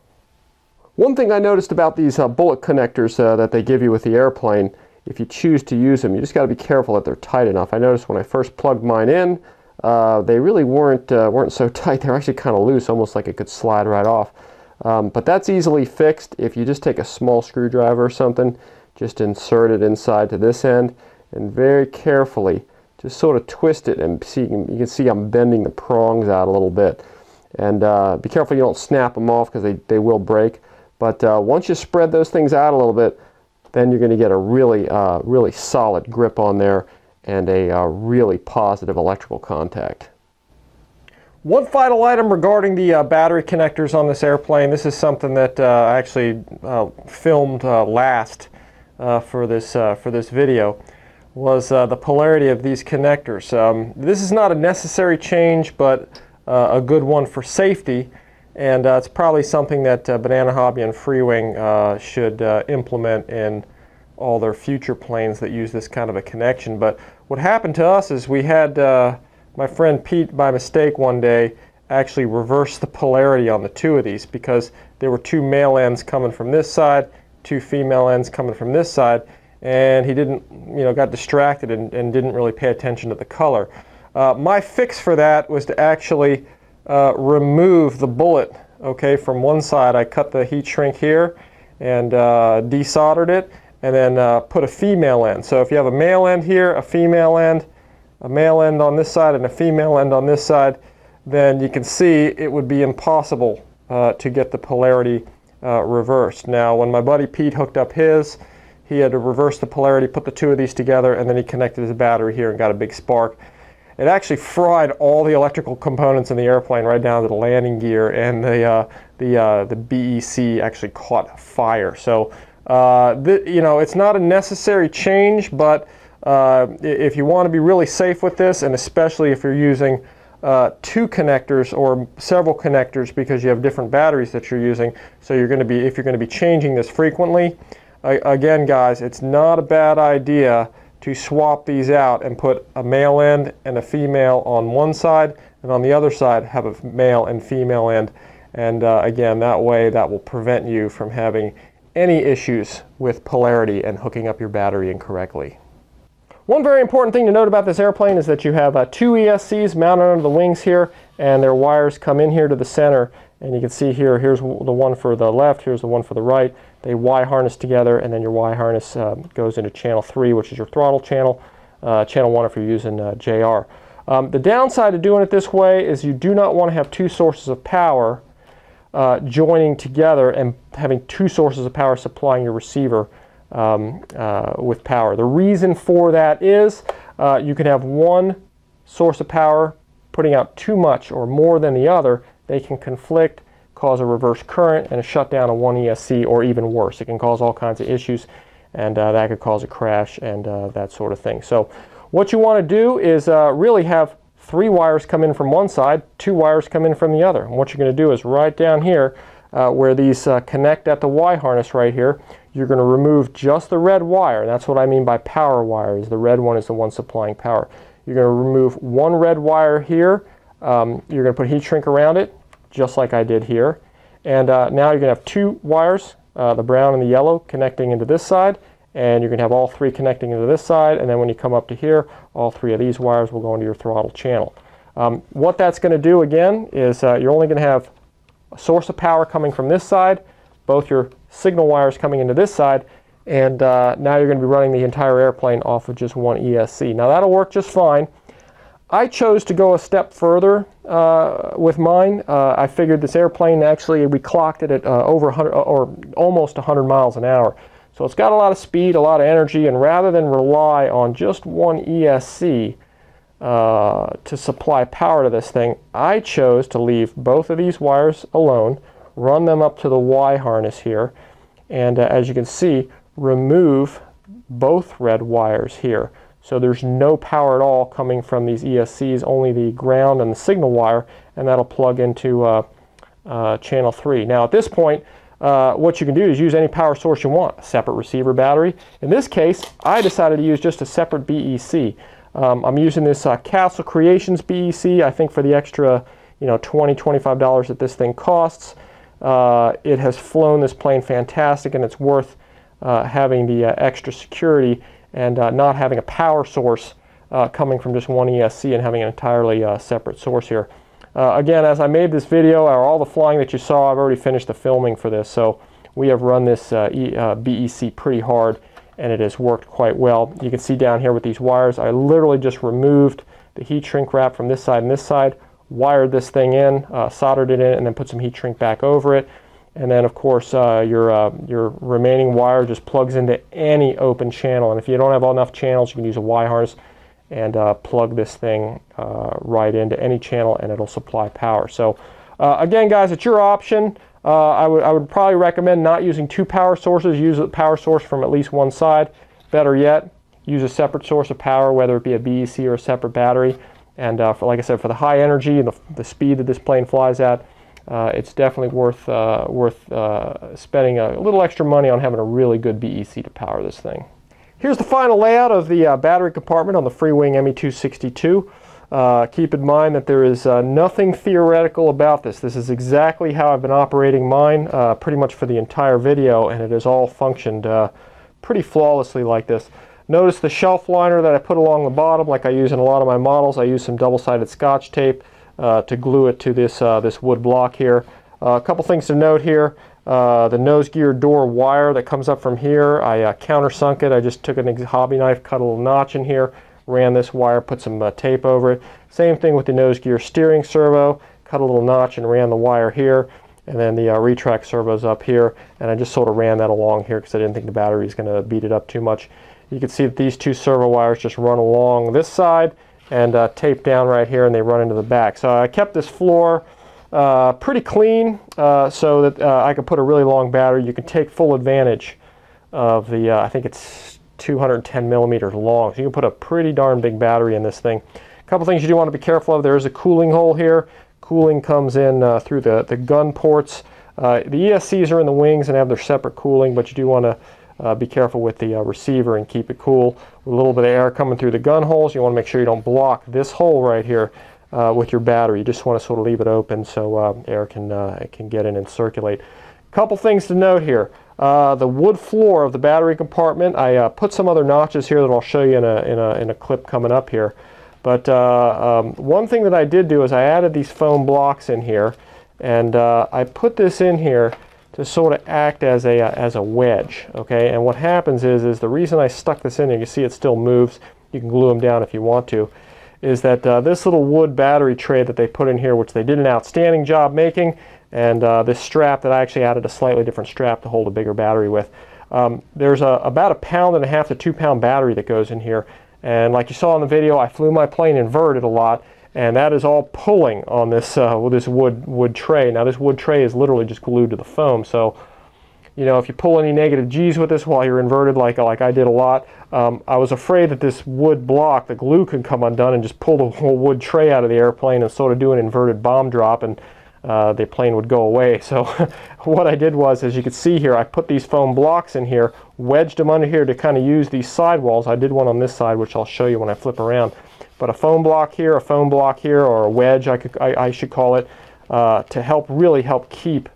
One thing I noticed about these bullet connectors that they give you with the airplane, if you choose to use them, you just got to be careful that they're tight enough. I noticed when I first plugged mine in, they really weren't so tight. They're actually kind of loose, almost like it could slide right off. But that's easily fixed if you just take a small screwdriver or something, just insert it inside to this end, and very carefully just sort of twist it, and you can see I'm bending the prongs out a little bit. And be careful you don't snap them off, because they will break. But once you spread those things out a little bit, then you're going to get a really solid grip on there and a really positive electrical contact. One final item regarding the battery connectors on this airplane. This is something that I actually filmed last for this video, was the polarity of these connectors. This is not a necessary change, but a good one for safety, and it's probably something that Banana Hobby and Freewing should implement in all their future planes that use this kind of a connection. But what happened to us is we had my friend Pete, by mistake one day, actually reversed the polarity on the two of these, because there were two male ends coming from this side, two female ends coming from this side, and he didn't, got distracted and didn't really pay attention to the color. My fix for that was to actually remove the bullet, okay, from one side. I cut the heat shrink here and desoldered it, and then put a female end. So if you have a male end here, a female end, a male end on this side, and a female end on this side, then you can see it would be impossible to get the polarity reversed. Now, when my buddy Pete hooked up his, he had to reverse the polarity, put the two of these together, and then he connected his battery here and got a big spark. It actually fried all the electrical components in the airplane right down to the landing gear, and the BEC actually caught fire. So it's not a necessary change, but if you want to be really safe with this, and especially if you're using two connectors or several connectors because you have different batteries that you're using, so if you're going to be changing this frequently, again guys, it's not a bad idea to swap these out and put a male end and a female on one side, and on the other side have a male and female end. And again, that way that will prevent you from having any issues with polarity and hooking up your battery incorrectly. One very important thing to note about this airplane is that you have two ESCs mounted under the wings here, and their wires come in here to the center, and you can see here, here's the one for the left, here's the one for the right. They Y harness together, and then your Y harness goes into channel 3, which is your throttle channel, channel 1 if you're using JR. The downside of doing it this way is you do not want to have two sources of power joining together and having two sources of power supplying your receiver with power. The reason for that is you can have one source of power putting out too much or more than the other. They can conflict, cause a reverse current, and a shutdown of one ESC, or even worse. It can cause all kinds of issues, and that could cause a crash and that sort of thing. So what you want to do is really have 3 wires come in from one side, 2 wires come in from the other. And what you're going to do is right down here where these connect at the Y harness right here, you're going to remove just the red wire. And that's what I mean by power wires. The red one is the one supplying power. You're going to remove one red wire here. You're going to put heat shrink around it, just like I did here. And now you're going to have 2 wires, the brown and the yellow, connecting into this side. And you're going to have all 3 connecting into this side. And then when you come up to here, all 3 of these wires will go into your throttle channel. What that's going to do, again, is you're only going to have a source of power coming from this side, both your signal wires coming into this side, and now you're going to be running the entire airplane off of just one ESC. Now that'll work just fine. I chose to go a step further with mine. I figured this airplane, actually we clocked it at over 100 or almost 100 miles an hour. So it's got a lot of speed, a lot of energy, and rather than rely on just one ESC to supply power to this thing, I chose to leave both of these wires alone, run them up to the Y harness here, and as you can see, remove both red wires here. So there's no power at all coming from these ESCs, only the ground and the signal wire, and that'll plug into channel 3. Now at this point, what you can do is use any power source you want, a separate receiver battery. In this case, I decided to use just a separate BEC. I'm using this Castle Creations BEC, I think for the extra $20, $25 that this thing costs. It has flown this plane fantastic, and it's worth having the extra security and not having a power source coming from just one ESC and having an entirely separate source here. Again, as I made this video, or all the flying that you saw, I've already finished the filming for this, so we have run this BEC pretty hard, and it has worked quite well. You can see down here with these wires, I literally just removed the heat shrink wrap from this side and this side, wired this thing in, soldered it in, and then put some heat shrink back over it. And then of course your remaining wire just plugs into any open channel, and if you don't have enough channels, you can use a Y harness and plug this thing right into any channel, and it'll supply power. So again guys, it's your option. I would probably recommend not using two power sources. Use a power source from at least one side. Better yet, use a separate source of power, whether it be a BEC or a separate battery. And for, like I said, for the high energy and the speed that this plane flies at, it's definitely worth spending a little extra money on having a really good BEC to power this thing. Here's the final layout of the battery compartment on the Freewing ME262. Keep in mind that there is nothing theoretical about this. This is exactly how I've been operating mine pretty much for the entire video, and it has all functioned pretty flawlessly like this. Notice the shelf liner that I put along the bottom, like I use in a lot of my models. I use some double-sided Scotch tape to glue it to this this wood block here. A couple things to note here. The nose gear door wire that comes up from here, I countersunk it. I just took a hobby knife, cut a little notch in here, ran this wire, put some tape over it. Same thing with the nose gear steering servo, cut a little notch and ran the wire here, and then the retract servo's up here, and I just sort of ran that along here because I didn't think the battery is going to beat it up too much. You can see that these two servo wires just run along this side and tape down right here, and they run into the back. So I kept this floor pretty clean so that I could put a really long battery. You can take full advantage of the, I think it's 210 millimeters long, so you can put a pretty darn big battery in this thing. A couple things you do want to be careful of. There is a cooling hole here. Cooling comes in through the gun ports. The ESCs are in the wings and have their separate cooling, but you do want to be careful with the receiver and keep it cool. With a little bit of air coming through the gun holes, you want to make sure you don't block this hole right here with your battery. You just want to sort of leave it open so air can get in and circulate. A couple things to note here. The wood floor of the battery compartment, I put some other notches here that I'll show you in a clip coming up here. But one thing that I did do is I added these foam blocks in here, and I put this in here to sort of act as a wedge, okay? And what happens is the reason I stuck this in, and you see it still moves, you can glue them down if you want to, is that this little wood battery tray that they put in here, which they did an outstanding job making, and this strap that I actually added a slightly different strap to hold a bigger battery with. There's about 1.5 pound to 2 pound battery that goes in here, and like you saw in the video, I flew my plane inverted a lot, and that is all pulling on this this wood tray. Now this wood tray is literally just glued to the foam, so you know, if you pull any negative G's with this while you're inverted, like I did a lot, I was afraid that this wood block, the glue, could come undone and just pull the whole wood tray out of the airplane and sort of do an inverted bomb drop, and the plane would go away. So what I did was, as you can see here, I put these foam blocks in here, wedged them under here to kind of use these sidewalls. I did one on this side, which I'll show you when I flip around. But a foam block here, or a wedge, I should call it, to really help keep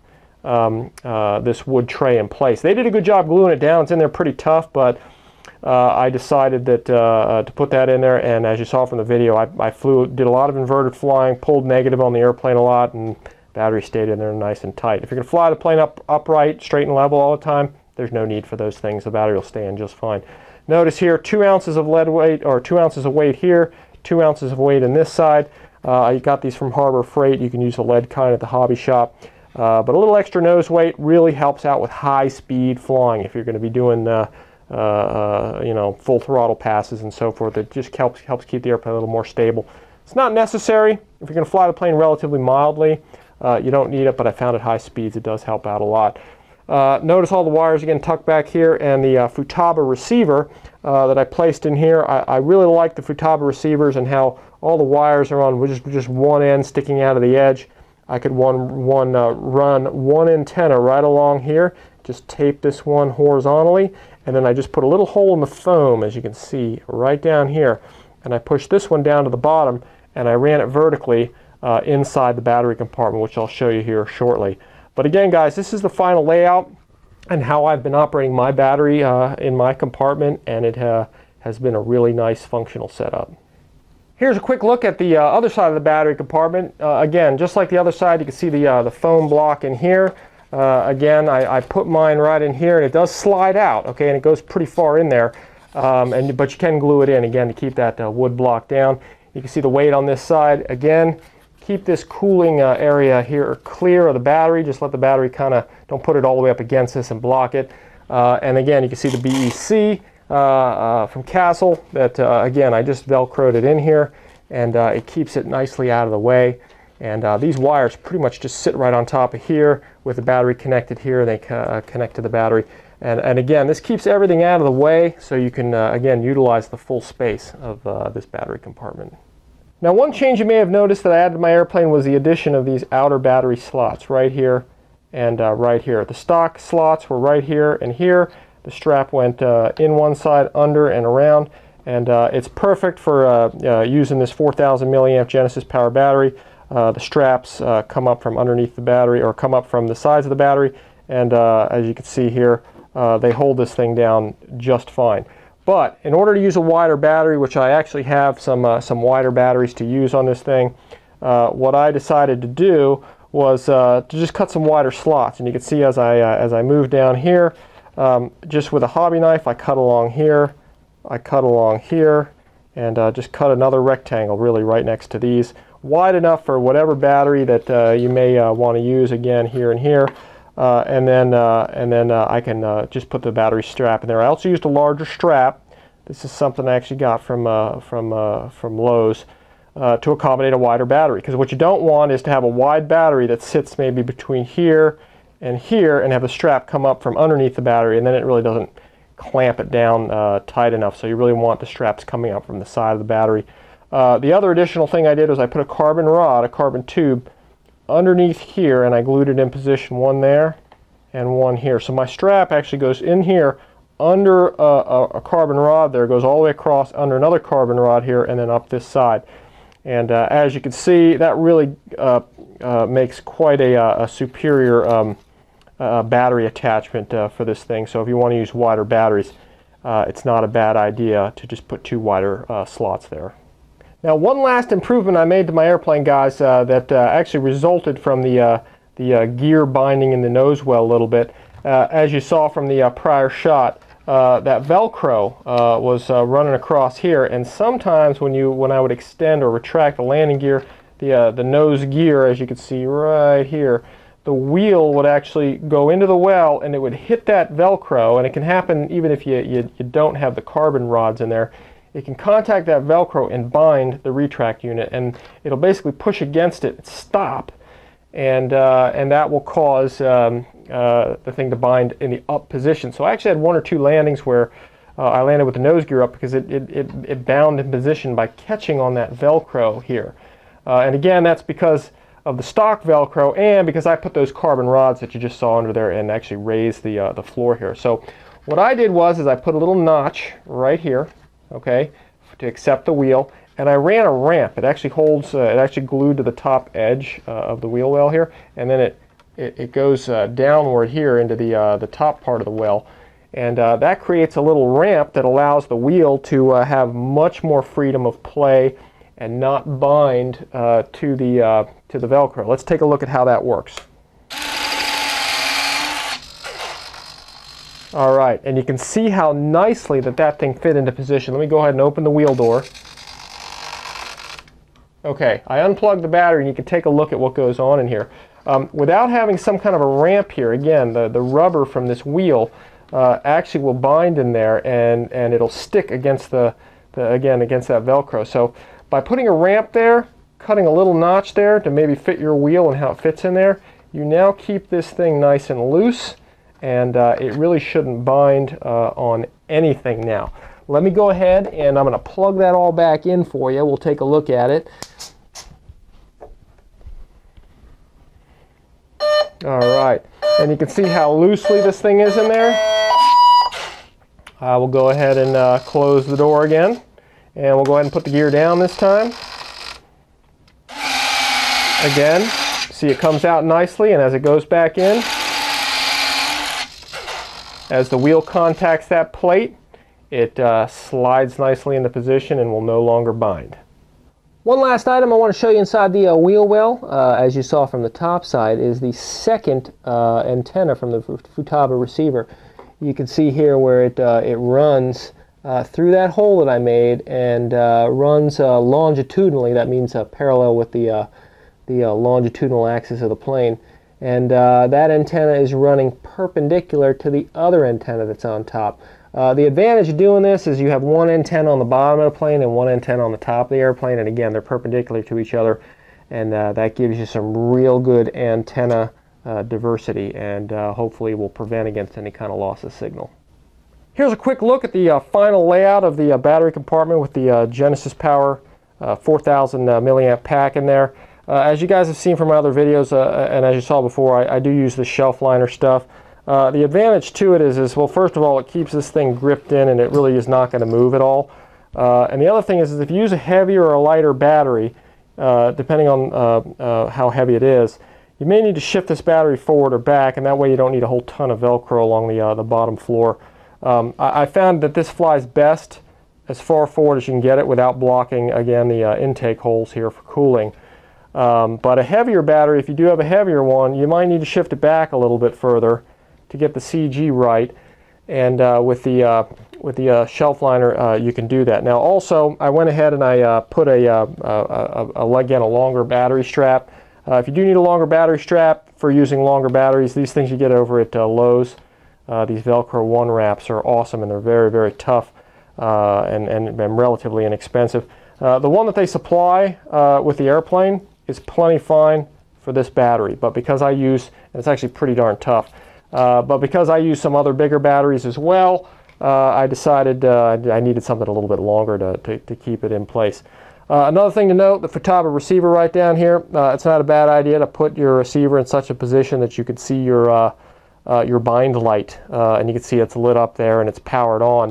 this wood tray in place. They did a good job gluing it down. It's in there pretty tough, but I decided that to put that in there, and as you saw from the video, I did a lot of inverted flying, pulled negative on the airplane a lot, and Battery stayed in there nice and tight. If you're going to fly the plane upright, straight and level all the time, there's no need for those things. The battery will stay in just fine. Notice here, 2 ounces of lead weight, or 2 ounces of weight here, 2 ounces of weight in this side. I got these from Harbor Freight. You can use the lead kind at the hobby shop. But a little extra nose weight really helps out with high-speed flying. If you're going to be doing, you know, full throttle passes and so forth, it just helps keep the airplane a little more stable. It's not necessary. If you're going to fly the plane relatively mildly, you don't need it, but I found at high speeds it does help out a lot. Notice all the wires again tucked back here, and the Futaba receiver that I placed in here. I really like the Futaba receivers and how all the wires are on just one end sticking out of the edge. I could run one antenna right along here, just tape this one horizontally, and then I just put a little hole in the foam, as you can see, right down here. And I pushed this one down to the bottom, and I ran it vertically inside the battery compartment, which I'll show you here shortly. But again, guys, this is the final layout and how I've been operating my battery in my compartment, and it has been a really nice functional setup. Here's a quick look at the other side of the battery compartment. Again, just like the other side, you can see the foam block in here. Again, I put mine right in here, and it does slide out, okay, and it goes pretty far in there. But you can glue it in, again, to keep that wood block down. You can see the weight on this side. Again, keep this cooling area here clear of the battery. Just let the battery kind of, don't put it all the way up against this and block it. And again, you can see the BEC from Castle that, again, I just Velcroed it in here, and it keeps it nicely out of the way. And these wires pretty much just sit right on top of here with the battery connected here. They connect to the battery. And again, this keeps everything out of the way, so you can, again, utilize the full space of this battery compartment. Now, one change you may have noticed that I added to my airplane was the addition of these outer battery slots right here and right here. The stock slots were right here and here. The strap went in one side, under, and around. And it's perfect for using this 4,000 milliamp Genesis power battery. The straps come up from underneath the battery, or come up from the sides of the battery. And as you can see here, they hold this thing down just fine. But in order to use a wider battery, which I actually have some wider batteries to use on this thing, what I decided to do was to just cut some wider slots. And you can see as I move down here, just with a hobby knife, I cut along here, and just cut another rectangle really right next to these, wide enough for whatever battery that you may want to use, again, here and here. And then I can just put the battery strap in there. I also used a larger strap. This is something I actually got from Lowe's to accommodate a wider battery. Because what you don't want is to have a wide battery that sits maybe between here and have the strap come up from underneath the battery, and then it really doesn't clamp it down tight enough. So you really want the straps coming up from the side of the battery. The other additional thing I did was I put a carbon rod, a carbon tube, underneath here, and I glued it in position, one there and one here. So my strap actually goes in here under a carbon rod there, goes all the way across under another carbon rod here, and then up this side. And as you can see, that really makes quite a superior battery attachment for this thing. So if you want to use wider batteries, it's not a bad idea to just put two wider slots there. Now, one last improvement I made to my airplane, guys, that actually resulted from the gear binding in the nose well a little bit. As you saw from the prior shot, that Velcro was running across here, and sometimes when I would extend or retract the landing gear, the nose gear, as you can see right here, the wheel would actually go into the well, and it would hit that Velcro, and it can happen even if you don't have the carbon rods in there. It can contact that Velcro and bind the retract unit, and it'll basically push against it, stop, and that will cause the thing to bind in the up position. So I actually had one or two landings where I landed with the nose gear up because it bound in position by catching on that Velcro here. And again, that's because of the stock Velcro, and because I put those carbon rods that you just saw under there and actually raised the floor here. So what I did was I put a little notch right here, okay, to accept the wheel, and I ran a ramp. It actually holds, it actually glued to the top edge of the wheel well here, and then it goes downward here into the top part of the well, and that creates a little ramp that allows the wheel to have much more freedom of play and not bind to the Velcro. Let's take a look at how that works. All right, and you can see how nicely that thing fit into position. Let me go ahead and open the wheel door. Okay, I unplugged the battery, and you can take a look at what goes on in here. Without having some kind of a ramp here, again, the rubber from this wheel actually will bind in there, and it'll stick against against that Velcro. So by putting a ramp there, cutting a little notch there to maybe fit your wheel and how it fits in there, you now keep this thing nice and loose, and it really shouldn't bind on anything now. Let me go ahead and I'm going to plug that all back in for you. We'll take a look at it. All right, and you can see how loosely this thing is in there. I will go ahead and close the door again, and we'll go ahead and put the gear down this time. Again, see it comes out nicely, and as it goes back in, as the wheel contacts that plate, it slides nicely into position and will no longer bind. One last item I want to show you inside the wheel well, as you saw from the top side, is the second antenna from the Futaba receiver. You can see here where it runs through that hole that I made and runs longitudinally. That means parallel with the longitudinal axis of the plane. And that antenna is running perpendicular to the other antenna that's on top. The advantage of doing this is you have one antenna on the bottom of the plane and one antenna on the top of the airplane, and again, they're perpendicular to each other, and that gives you some real good antenna diversity, and hopefully will prevent against any kind of loss of signal. Here's a quick look at the final layout of the battery compartment with the Genesis Power 4000 milliamp pack in there. As you guys have seen from my other videos, and as you saw before, I do use the shelf liner stuff. The advantage to it is, well, first of all, it keeps this thing gripped in, and it really is not going to move at all. And the other thing is if you use a heavier or a lighter battery, depending on how heavy it is, you may need to shift this battery forward or back, and that way you don't need a whole ton of Velcro along the bottom floor. I found that this flies best as far forward as you can get it without blocking, again, the intake holes here for cooling. But a heavier battery, if you do have a heavier one, you might need to shift it back a little bit further to get the CG right, and with the shelf liner you can do that. Now also, I went ahead and I put again a longer battery strap. If you do need a longer battery strap for using longer batteries, these things you get over at Lowe's, these Velcro One wraps are awesome, and they're very, very tough and relatively inexpensive. The one that they supply with the airplane is plenty fine for this battery, but because I use, and it's actually pretty darn tough, but because I use some other bigger batteries as well, I decided I needed something a little bit longer to keep it in place. Another thing to note, the Futaba receiver right down here, it's not a bad idea to put your receiver in such a position that you could see your bind light, and you can see it's lit up there and it's powered on.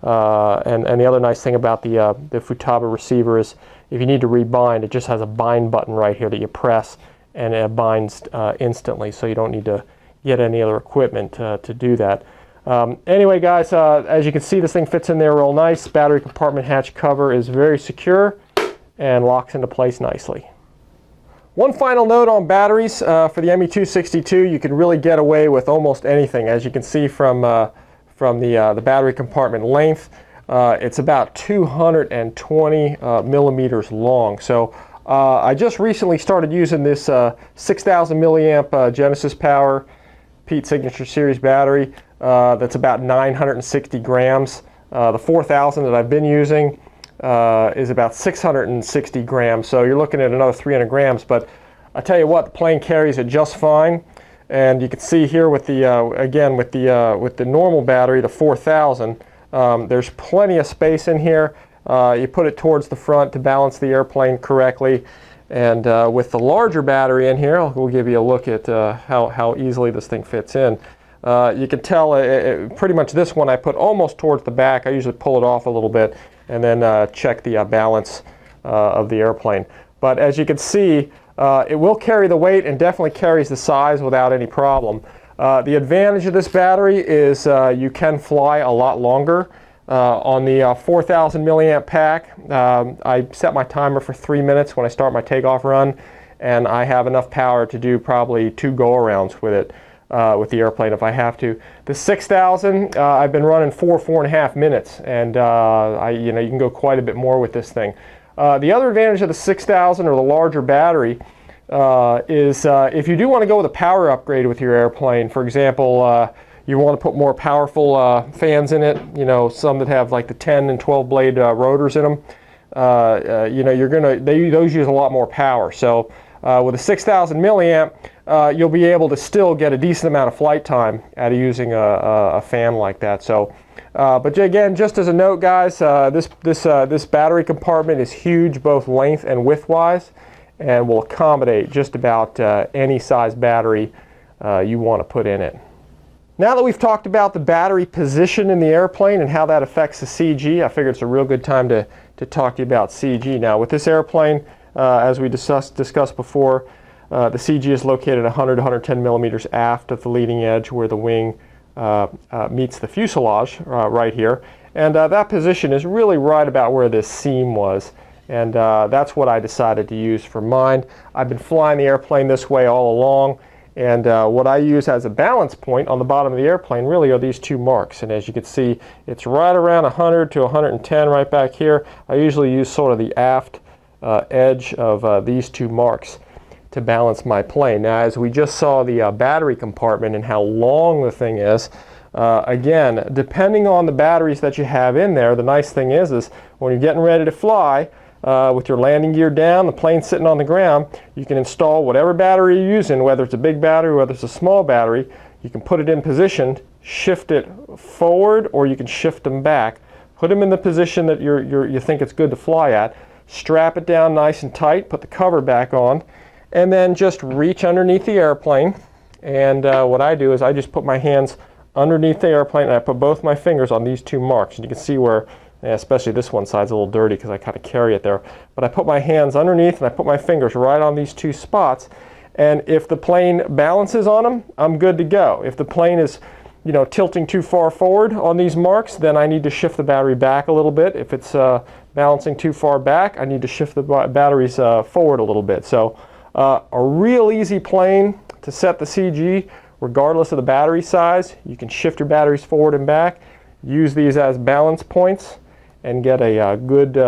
And the other nice thing about the Futaba receiver is if you need to rebind, it just has a bind button right here that you press, and it binds instantly, so you don't need to get any other equipment to do that. Anyway, guys, as you can see, this thing fits in there real nice. Battery compartment hatch cover is very secure and locks into place nicely. One final note on batteries. For the ME262, you can really get away with almost anything. As you can see from the battery compartment length, it's about 220 millimeters long. So I just recently started using this 6,000 milliamp Genesis Power Pete Signature Series battery. That's about 960 grams. The 4000 that I've been using is about 660 grams, so you're looking at another 300 grams, but I tell you what, the plane carries it just fine. And you can see here with the again with the normal battery, the 4000, there's plenty of space in here. You put it towards the front to balance the airplane correctly, and with the larger battery in here, we'll give you a look at how easily this thing fits in. You can tell pretty much this one I put almost towards the back. I usually pull it off a little bit and then check the balance of the airplane. But as you can see, it will carry the weight and definitely carries the size without any problem. The advantage of this battery is you can fly a lot longer. On the 4,000 milliamp pack, I set my timer for 3 minutes when I start my takeoff run, and I have enough power to do probably 2 go-arounds with it, with the airplane if I have to. The 6,000, I've been running 4.5 minutes, and you can go quite a bit more with this thing. The other advantage of the 6,000 or the larger battery is if you do want to go with a power upgrade with your airplane, for example, you want to put more powerful fans in it, some that have like the 10 and 12 blade rotors in them, those use a lot more power. So with a 6,000 milliamp, you'll be able to still get a decent amount of flight time out of using a fan like that. So, but again, just as a note, guys, this battery compartment is huge, both length and width-wise, and will accommodate just about any size battery you want to put in it. Now that we've talked about the battery position in the airplane and how that affects the CG, I figured it's a real good time to talk to you about CG. Now with this airplane, as we discussed before, the CG is located 100 to 110 millimeters aft of the leading edge where the wing meets the fuselage right here. And that position is really right about where this seam was. And that's what I decided to use for mine. I've been flying the airplane this way all along. And what I use as a balance point on the bottom of the airplane really are these 2 marks. And as you can see, it's right around 100 to 110 right back here. I usually use sort of the aft edge of these 2 marks to balance my plane. Now, as we just saw the battery compartment and how long the thing is, again, depending on the batteries that you have in there, the nice thing is when you're getting ready to fly, with your landing gear down, the plane sitting on the ground, you can install whatever battery you're using, whether it's a big battery, whether it's a small battery. You can put it in position, shift it forward, or you can shift them back. Put them in the position that you think it's good to fly at. Strap it down nice and tight, put the cover back on, and then just reach underneath the airplane. And what I do is I just put my hands underneath the airplane and I put both my fingers on these 2 marks. And you can see where, especially this one side's a little dirty because I kind of carry it there. But I put my hands underneath and I put my fingers right on these 2 spots. And if the plane balances on them, I'm good to go. If the plane is, tilting too far forward on these marks, then I need to shift the battery back a little bit. If it's balancing too far back, I need to shift the batteries forward a little bit. So a real easy plane to set the CG, regardless of the battery size. You can shift your batteries forward and back, use these as balance points, and get a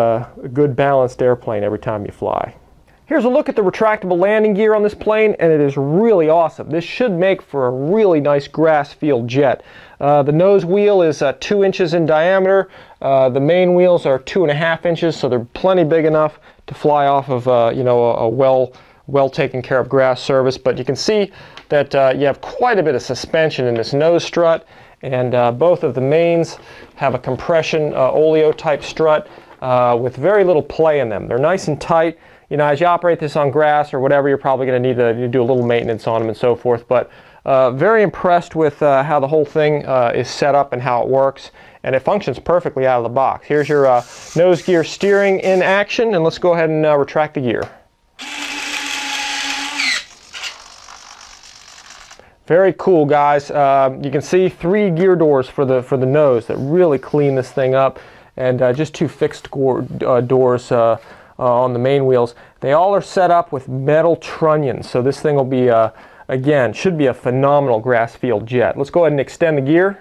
good balanced airplane every time you fly. Here's a look at the retractable landing gear on this plane, and it is really awesome. This should make for a really nice grass field jet. The nose wheel is 2 inches in diameter. The main wheels are 2.5 inches, so they're plenty big enough to fly off of a well taken care of grass surface. But you can see that you have quite a bit of suspension in this nose strut. And both of the mains have a compression oleo type strut with very little play in them. They're nice and tight. As you operate this on grass or whatever, you're probably going to need to do a little maintenance on them and so forth. But very impressed with how the whole thing is set up and how it works. And it functions perfectly out of the box. Here's your nose gear steering in action, and let's go ahead and retract the gear. Very cool, guys. You can see 3 gear doors for the nose that really clean this thing up, and just 2 fixed doors on the main wheels. They all are set up with metal trunnions, so this thing will be, again, should be a phenomenal grass field jet. Let's go ahead and extend the gear.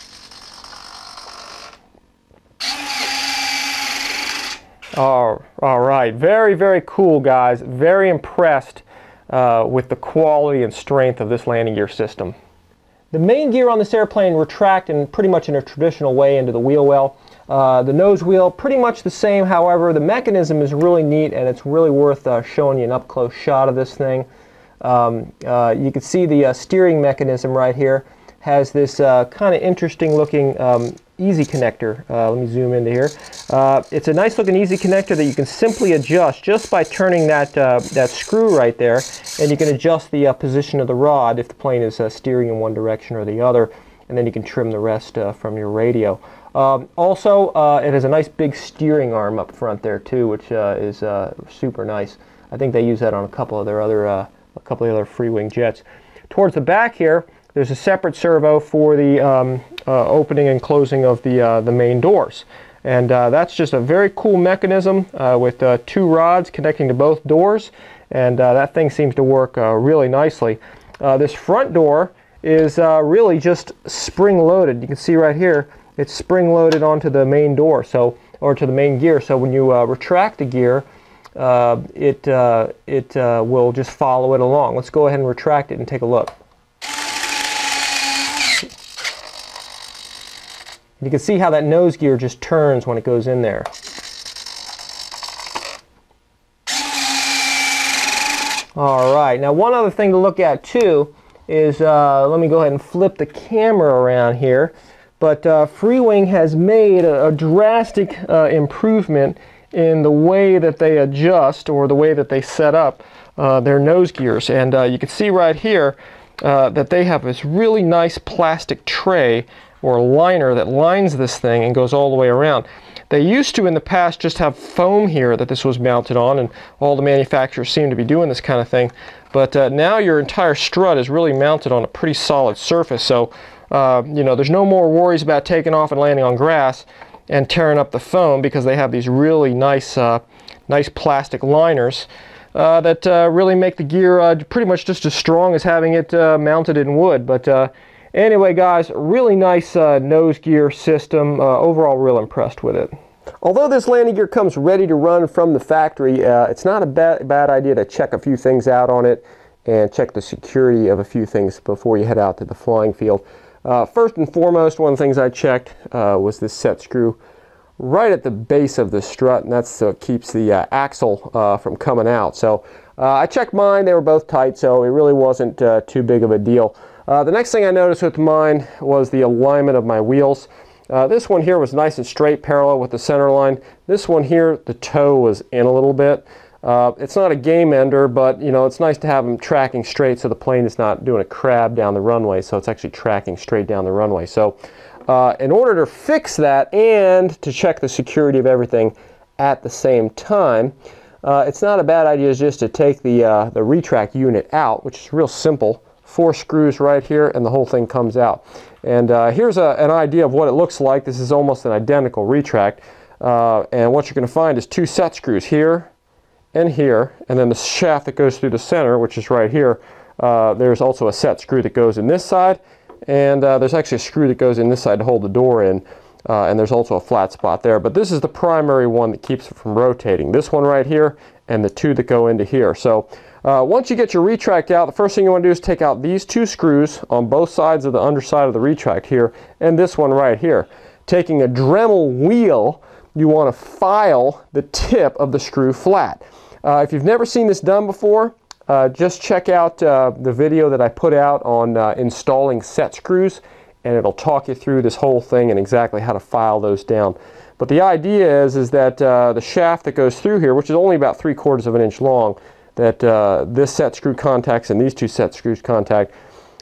All right, very, very cool, guys. Very impressed with the quality and strength of this landing gear system. The main gear on this airplane retract pretty much in a traditional way into the wheel well. The nose wheel, pretty much the same. However, the mechanism is really neat, and it's really worth showing you an up-close shot of this thing. You can see the steering mechanism right here has this kind of interesting looking easy connector. Let me zoom into here. It's a nice looking easy connector that you can simply adjust just by turning that screw right there, and you can adjust the position of the rod if the plane is steering in one direction or the other, and then you can trim the rest from your radio. Also, it has a nice big steering arm up front there too, which is super nice. I think they use that on a couple of their other free wing jets. Towards the back here, there's a separate servo for the opening and closing of the main doors. And that's just a very cool mechanism with 2 rods connecting to both doors, and that thing seems to work really nicely. This front door is really just spring-loaded. You can see right here, it's spring-loaded onto the main door, or to the main gear. So when you retract the gear, it will just follow it along. Let's go ahead and retract it and take a look. You can see how that nose gear just turns when it goes in there. All right, now one other thing to look at too is, let me go ahead and flip the camera around here, but Freewing has made a drastic improvement in the way that they adjust, or the way that they set up their nose gears. And you can see right here that they have this really nice plastic tray or liner that lines this thing and goes all the way around. They used to in the past just have foam here that this was mounted on, and all the manufacturers seem to be doing this kind of thing. But now your entire strut is really mounted on a pretty solid surface, so you know, there's no more worries about taking off and landing on grass and tearing up the foam, because they have these really nice nice plastic liners that really make the gear pretty much just as strong as having it mounted in wood. But anyway, guys, really nice nose gear system. Overall, real impressed with it. Although this landing gear comes ready to run from the factory, it's not a bad idea to check a few things out on it and check the security of a few things before you head out to the flying field. First and foremost, one of the things I checked was this set screw right at the base of the strut, and that's keeps the axle from coming out. So I checked mine. They were both tight, so it really wasn't too big of a deal. The next thing I noticed with mine was the alignment of my wheels. This one here was nice and straight, parallel with the center line. This one here, the toe was in a little bit. It's not a game ender, but you know, it's nice to have them tracking straight so the plane is not doing a crab down the runway, so it's actually tracking straight down the runway. So in order to fix that and to check the security of everything at the same time, it's not a bad idea just to take the retract unit out, which is real simple. 4 screws right here, and the whole thing comes out. And here's an idea of what it looks like. This is almost an identical retract, and what you're going to find is 2 set screws here and here, and then the shaft that goes through the center, which is right here. There's also a set screw that goes in this side, and there's actually a screw that goes in this side to hold the door in, and there's also a flat spot there. But this is the primary one that keeps it from rotating. This one right here, and the 2 that go into here. So once you get your retract out, the first thing you want to do is take out these 2 screws on both sides of the underside of the retract here, and this one right here. Taking a Dremel wheel, you want to file the tip of the screw flat. If you've never seen this done before, just check out the video that I put out on installing set screws, and it'll talk you through this whole thing and exactly how to file those down. But the idea is that the shaft that goes through here, which is only about 3/4 of an inch long, that this set screw contacts and these 2 set screws contact,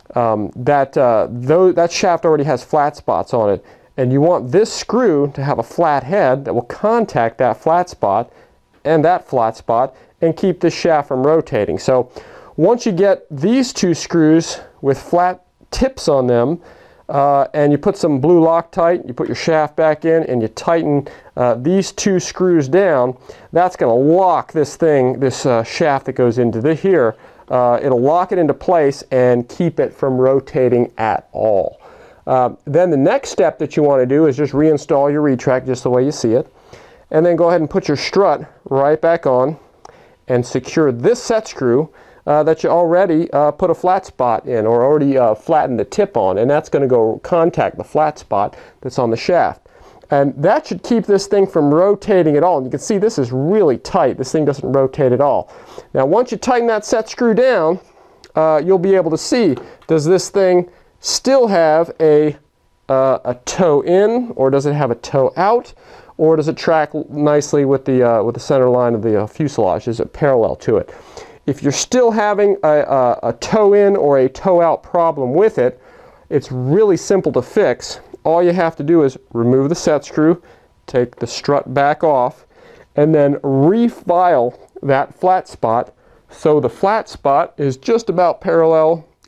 that shaft already has flat spots on it, and you want this screw to have a flat head that will contact that flat spot and that flat spot and keep this shaft from rotating. So once you get these 2 screws with flat tips on them, and you put some blue Loctite, you put your shaft back in, and you tighten these 2 screws down, that's going to lock this thing, this shaft that goes into here. It'll lock it into place and keep it from rotating at all. Then the next step that you want to do is just reinstall your retract just the way you see it, and then go ahead and put your strut right back on and secure this set screw that you already put a flat spot in, or already flattened the tip on, and that's going to go contact the flat spot that's on the shaft. And that should keep this thing from rotating at all. And you can see this is really tight. This thing doesn't rotate at all. Now once you tighten that set screw down, you'll be able to see, does this thing still have a toe in, or does it have a toe out, or does it track nicely with the center line of the fuselage? Is it parallel to it? If you're still having a toe in or a toe out problem with it, it's really simple to fix. All you have to do is remove the set screw, take the strut back off, and then refile that flat spot so the flat spot is just about parallel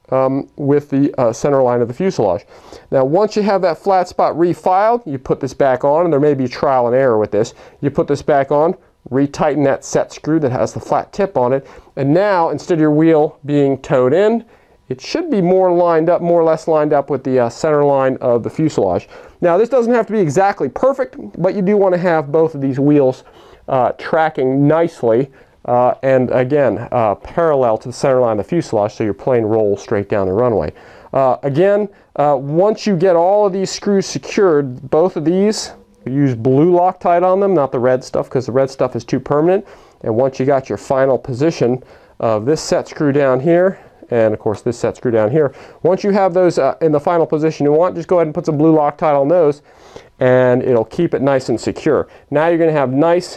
with the center line of the fuselage. Now once you have that flat spot refiled, you put this back on, and there may be trial and error with this. You put this back on, retighten that set screw that has the flat tip on it, and now instead of your wheel being towed in, it should be more or less lined up with the center line of the fuselage. Now this doesn't have to be exactly perfect, but you do want to have both of these wheels tracking nicely and again parallel to the center line of the fuselage, so your plane rolls straight down the runway. Again, once you get all of these screws secured, both of these, use blue Loctite on them, not the red stuff, because the red stuff is too permanent. And once you got your final position of this set screw down here, and of course this set screw down here, once you have those in the final position you want, just go ahead and put some blue Loctite on those, and it'll keep it nice and secure. Now you're going to have nice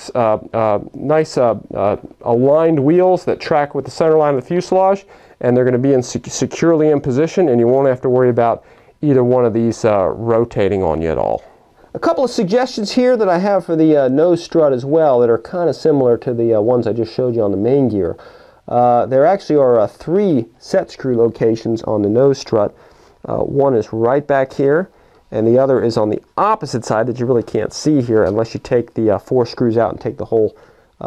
aligned wheels that track with the center line of the fuselage, and they're going to be securely in position, and you won't have to worry about either one of these rotating on you at all. A couple of suggestions here that I have for the nose strut as well that are kind of similar to the ones I just showed you on the main gear. There actually are 3 set screw locations on the nose strut. One is right back here, and the other is on the opposite side that you really can't see here unless you take the 4 screws out and take the whole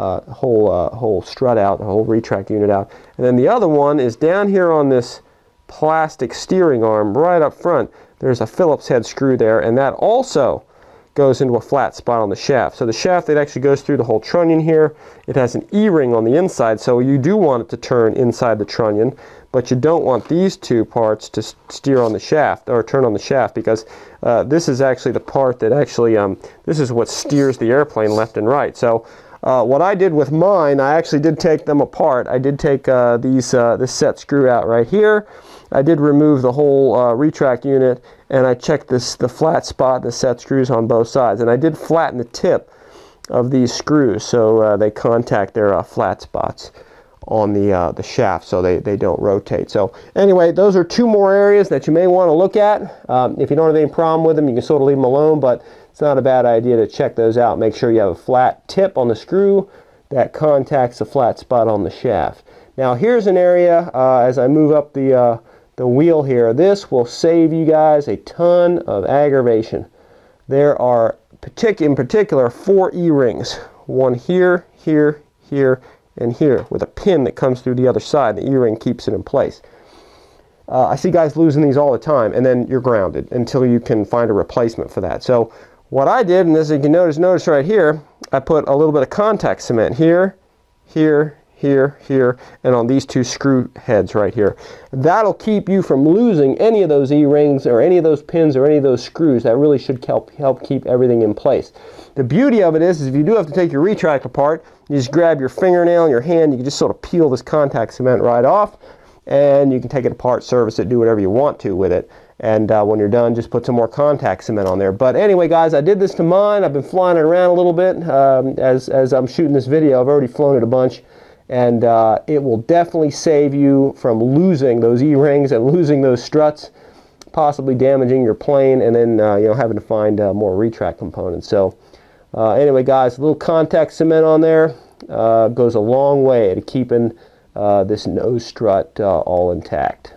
strut out, the whole retract unit out. And then the other one is down here on this plastic steering arm right up front. There's a Phillips head screw there, and that also goes into a flat spot on the shaft. So the shaft, it actually goes through the whole trunnion here. It has an E-ring on the inside, so you do want it to turn inside the trunnion, but you don't want these 2 parts to steer on the shaft, or turn on the shaft, because this is actually the part that actually, this is what steers the airplane left and right. So what I did with mine, I actually did take them apart. I did take this set screw out right here. I did remove the whole retract unit, and I checked the flat spot, the set screws on both sides, and I did flatten the tip of these screws so they contact their flat spots on the shaft, so they don't rotate. So anyway, those are 2 more areas that you may want to look at. If you don't have any problem with them, you can sort of leave them alone, but it's not a bad idea to check those out. Make sure you have a flat tip on the screw that contacts the flat spot on the shaft. Now here's an area, as I move up the wheel here, this will save you guys a ton of aggravation. There are in particular 4 E-rings, one here, here, here, and here, with a pin that comes through the other side. The E-ring keeps it in place. I see guys losing these all the time, and then you're grounded until you can find a replacement for that. So what I did, and as you can notice right here, I put a little bit of contact cement here, here, here, here, and on these 2 screw heads right here. That'll keep you from losing any of those E-rings or any of those pins or any of those screws. That really should help keep everything in place. The beauty of it is if you do have to take your retract apart, you just grab your fingernail in your hand, you can just sort of peel this contact cement right off, and you can take it apart, service it, do whatever you want to with it. And when you're done, just put some more contact cement on there. But anyway, guys, I did this to mine. I've been flying it around a little bit as I'm shooting this video. I've already flown it a bunch. And it will definitely save you from losing those E-rings and losing those struts, possibly damaging your plane, and then having to find more retract components. So anyway, guys, a little contact cement on there goes a long way to keeping this nose strut all intact.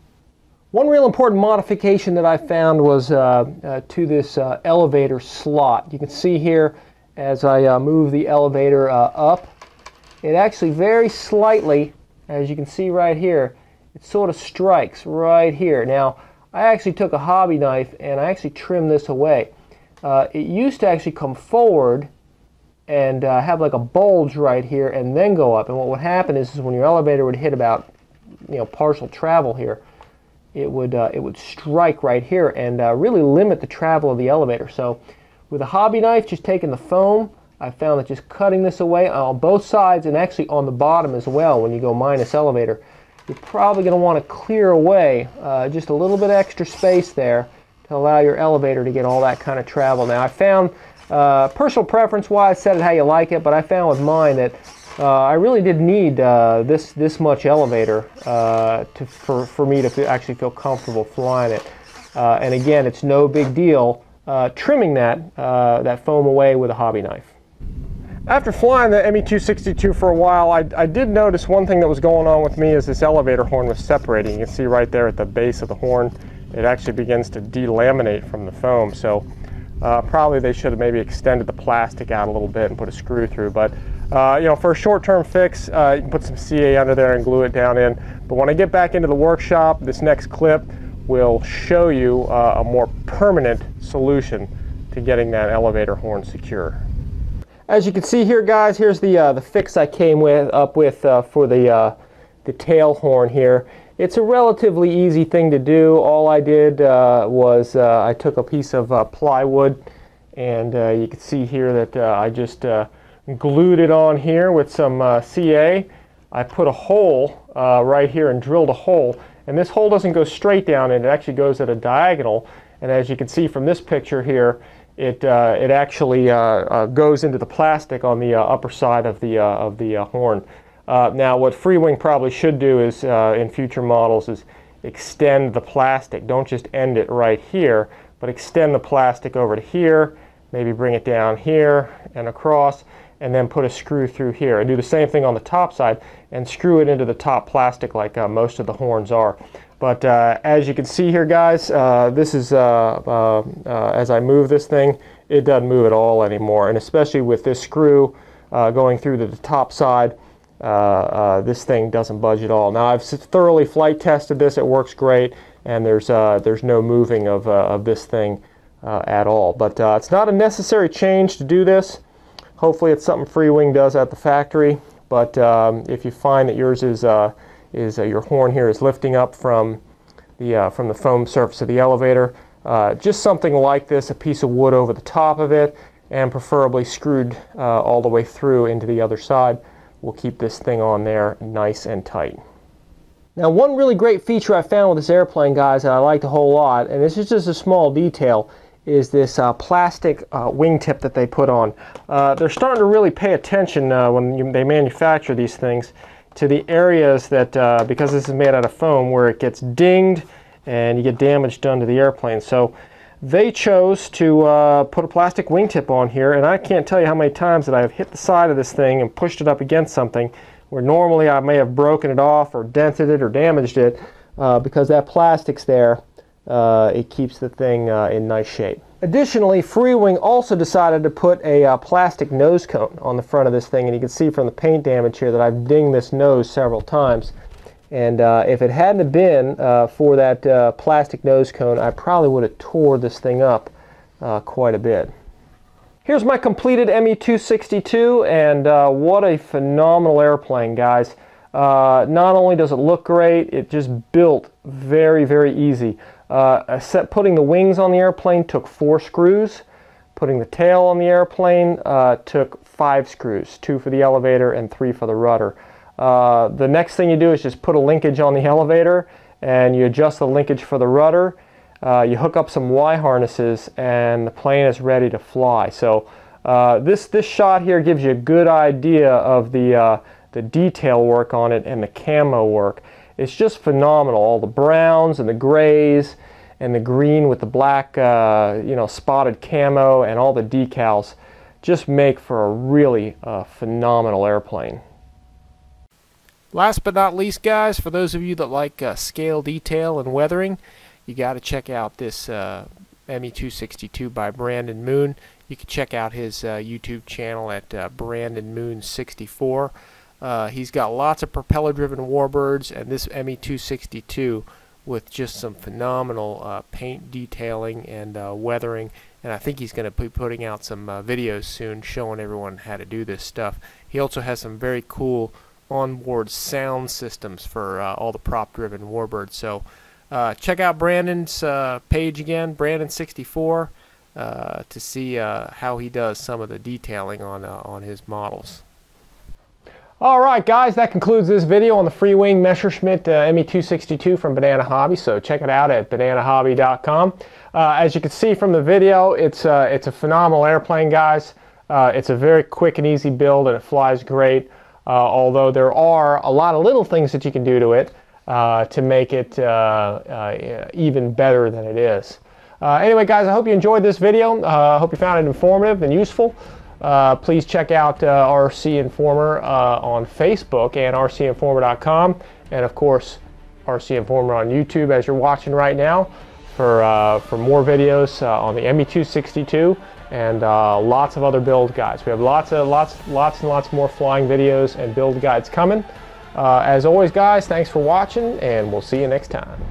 One real important modification that I found was to this elevator slot. You can see here as I move the elevator up, it actually very slightly, as you can see right here, it sort of strikes right here. Now, I actually took a hobby knife and I actually trimmed this away. It used to actually come forward and have like a bulge right here and then go up. And what would happen is when your elevator would hit about, partial travel here, it would strike right here and really limit the travel of the elevator. So with a hobby knife, just taking the foam, I found that just cutting this away on both sides and actually on the bottom as well when you go minus elevator, you're probably going to want to clear away just a little bit extra space there to allow your elevator to get all that kind of travel. Now I found, personal preference wise, set it how you like it, but I found with mine that I really did need this much elevator for me to actually feel comfortable flying it. And again, it's no big deal trimming that foam away with a hobby knife. After flying the ME-262 for a while, I did notice one thing that was going on with me is this elevator horn was separating. You can see right there at the base of the horn, it actually begins to delaminate from the foam. So probably they should have maybe extended the plastic out a little bit and put a screw through. But you know, for a short-term fix, you can put some CA under there and glue it down in. But when I get back into the workshop, this next clip will show you a more permanent solution to getting that elevator horn secure. As you can see here, guys, here's the fix I came up with for the tail horn here. It's a relatively easy thing to do. All I did was I took a piece of plywood, and you can see here that I just glued it on here with some CA. I put a hole right here and drilled a hole, and this hole doesn't go straight down, and it actually goes at a diagonal. And as you can see from this picture here, it actually goes into the plastic on the upper side of the horn. Now, what Freewing probably should do is in future models is extend the plastic. Don't just end it right here, but extend the plastic over to here, maybe bring it down here and across, and then put a screw through here. And do the same thing on the top side and screw it into the top plastic like most of the horns are. But as you can see here, guys, this is, as I move this thing, it doesn't move at all anymore. And especially with this screw going through to the top side, this thing doesn't budge at all. Now, I've thoroughly flight tested this. It works great, and there's no moving of this thing at all. But it's not a necessary change to do this. Hopefully it's something Freewing does at the factory. But if you find that yours is your horn here is lifting up from the foam surface of the elevator, just something like this, a piece of wood over the top of it, and preferably screwed all the way through into the other side, will keep this thing on there nice and tight. Now, one really great feature I found with this airplane, guys, that I liked a whole lot, and this is just a small detail, is this plastic wingtip that they put on. They're starting to really pay attention when they manufacture these things to the areas that, because this is made out of foam, where it gets dinged and you get damage done to the airplane. So they chose to put a plastic wingtip on here, and I can't tell you how many times that I have hit the side of this thing and pushed it up against something where normally I may have broken it off or dented it or damaged it, because that plastic's there. It keeps the thing in nice shape. Additionally, Freewing also decided to put a plastic nose cone on the front of this thing, and you can see from the paint damage here that I've dinged this nose several times. And if it hadn't have been for that plastic nose cone, I probably would have tore this thing up quite a bit. Here's my completed ME-262, and what a phenomenal airplane, guys. Not only does it look great, it just built very, very easy. Putting the wings on the airplane took 4 screws. Putting the tail on the airplane took 5 screws, 2 for the elevator and 3 for the rudder. The next thing you do is just put a linkage on the elevator, and you adjust the linkage for the rudder. You hook up some Y harnesses, and the plane is ready to fly. So this shot here gives you a good idea of the detail work on it and the camo work. It's just phenomenal. All the browns and the grays and the green with the black, spotted camo, and all the decals just make for a really phenomenal airplane. Last but not least, guys, for those of you that like scale detail and weathering, you got to check out this ME-262 by Brandon Moon. You can check out his YouTube channel at Brandon Moon 64. He's got lots of propeller-driven warbirds, and this ME-262 with just some phenomenal paint detailing and weathering. And I think he's going to be putting out some videos soon showing everyone how to do this stuff. He also has some very cool onboard sound systems for all the prop-driven warbirds. So check out Brandon's page again, Brandon64, to see how he does some of the detailing on his models. Alright guys, that concludes this video on the Freewing Messerschmitt ME-262 from Banana Hobby, so check it out at bananahobby.com. As you can see from the video, it's a phenomenal airplane, guys. It's a very quick and easy build, and it flies great, although there are a lot of little things that you can do to it to make it even better than it is. Anyway guys, I hope you enjoyed this video. I hope you found it informative and useful. Please check out RC Informer on Facebook and rcinformer.com, and of course RC Informer on YouTube as you're watching right now for more videos on the ME262 and lots of other build guides. We have lots and lots more flying videos and build guides coming. As always, guys, thanks for watching, and we'll see you next time.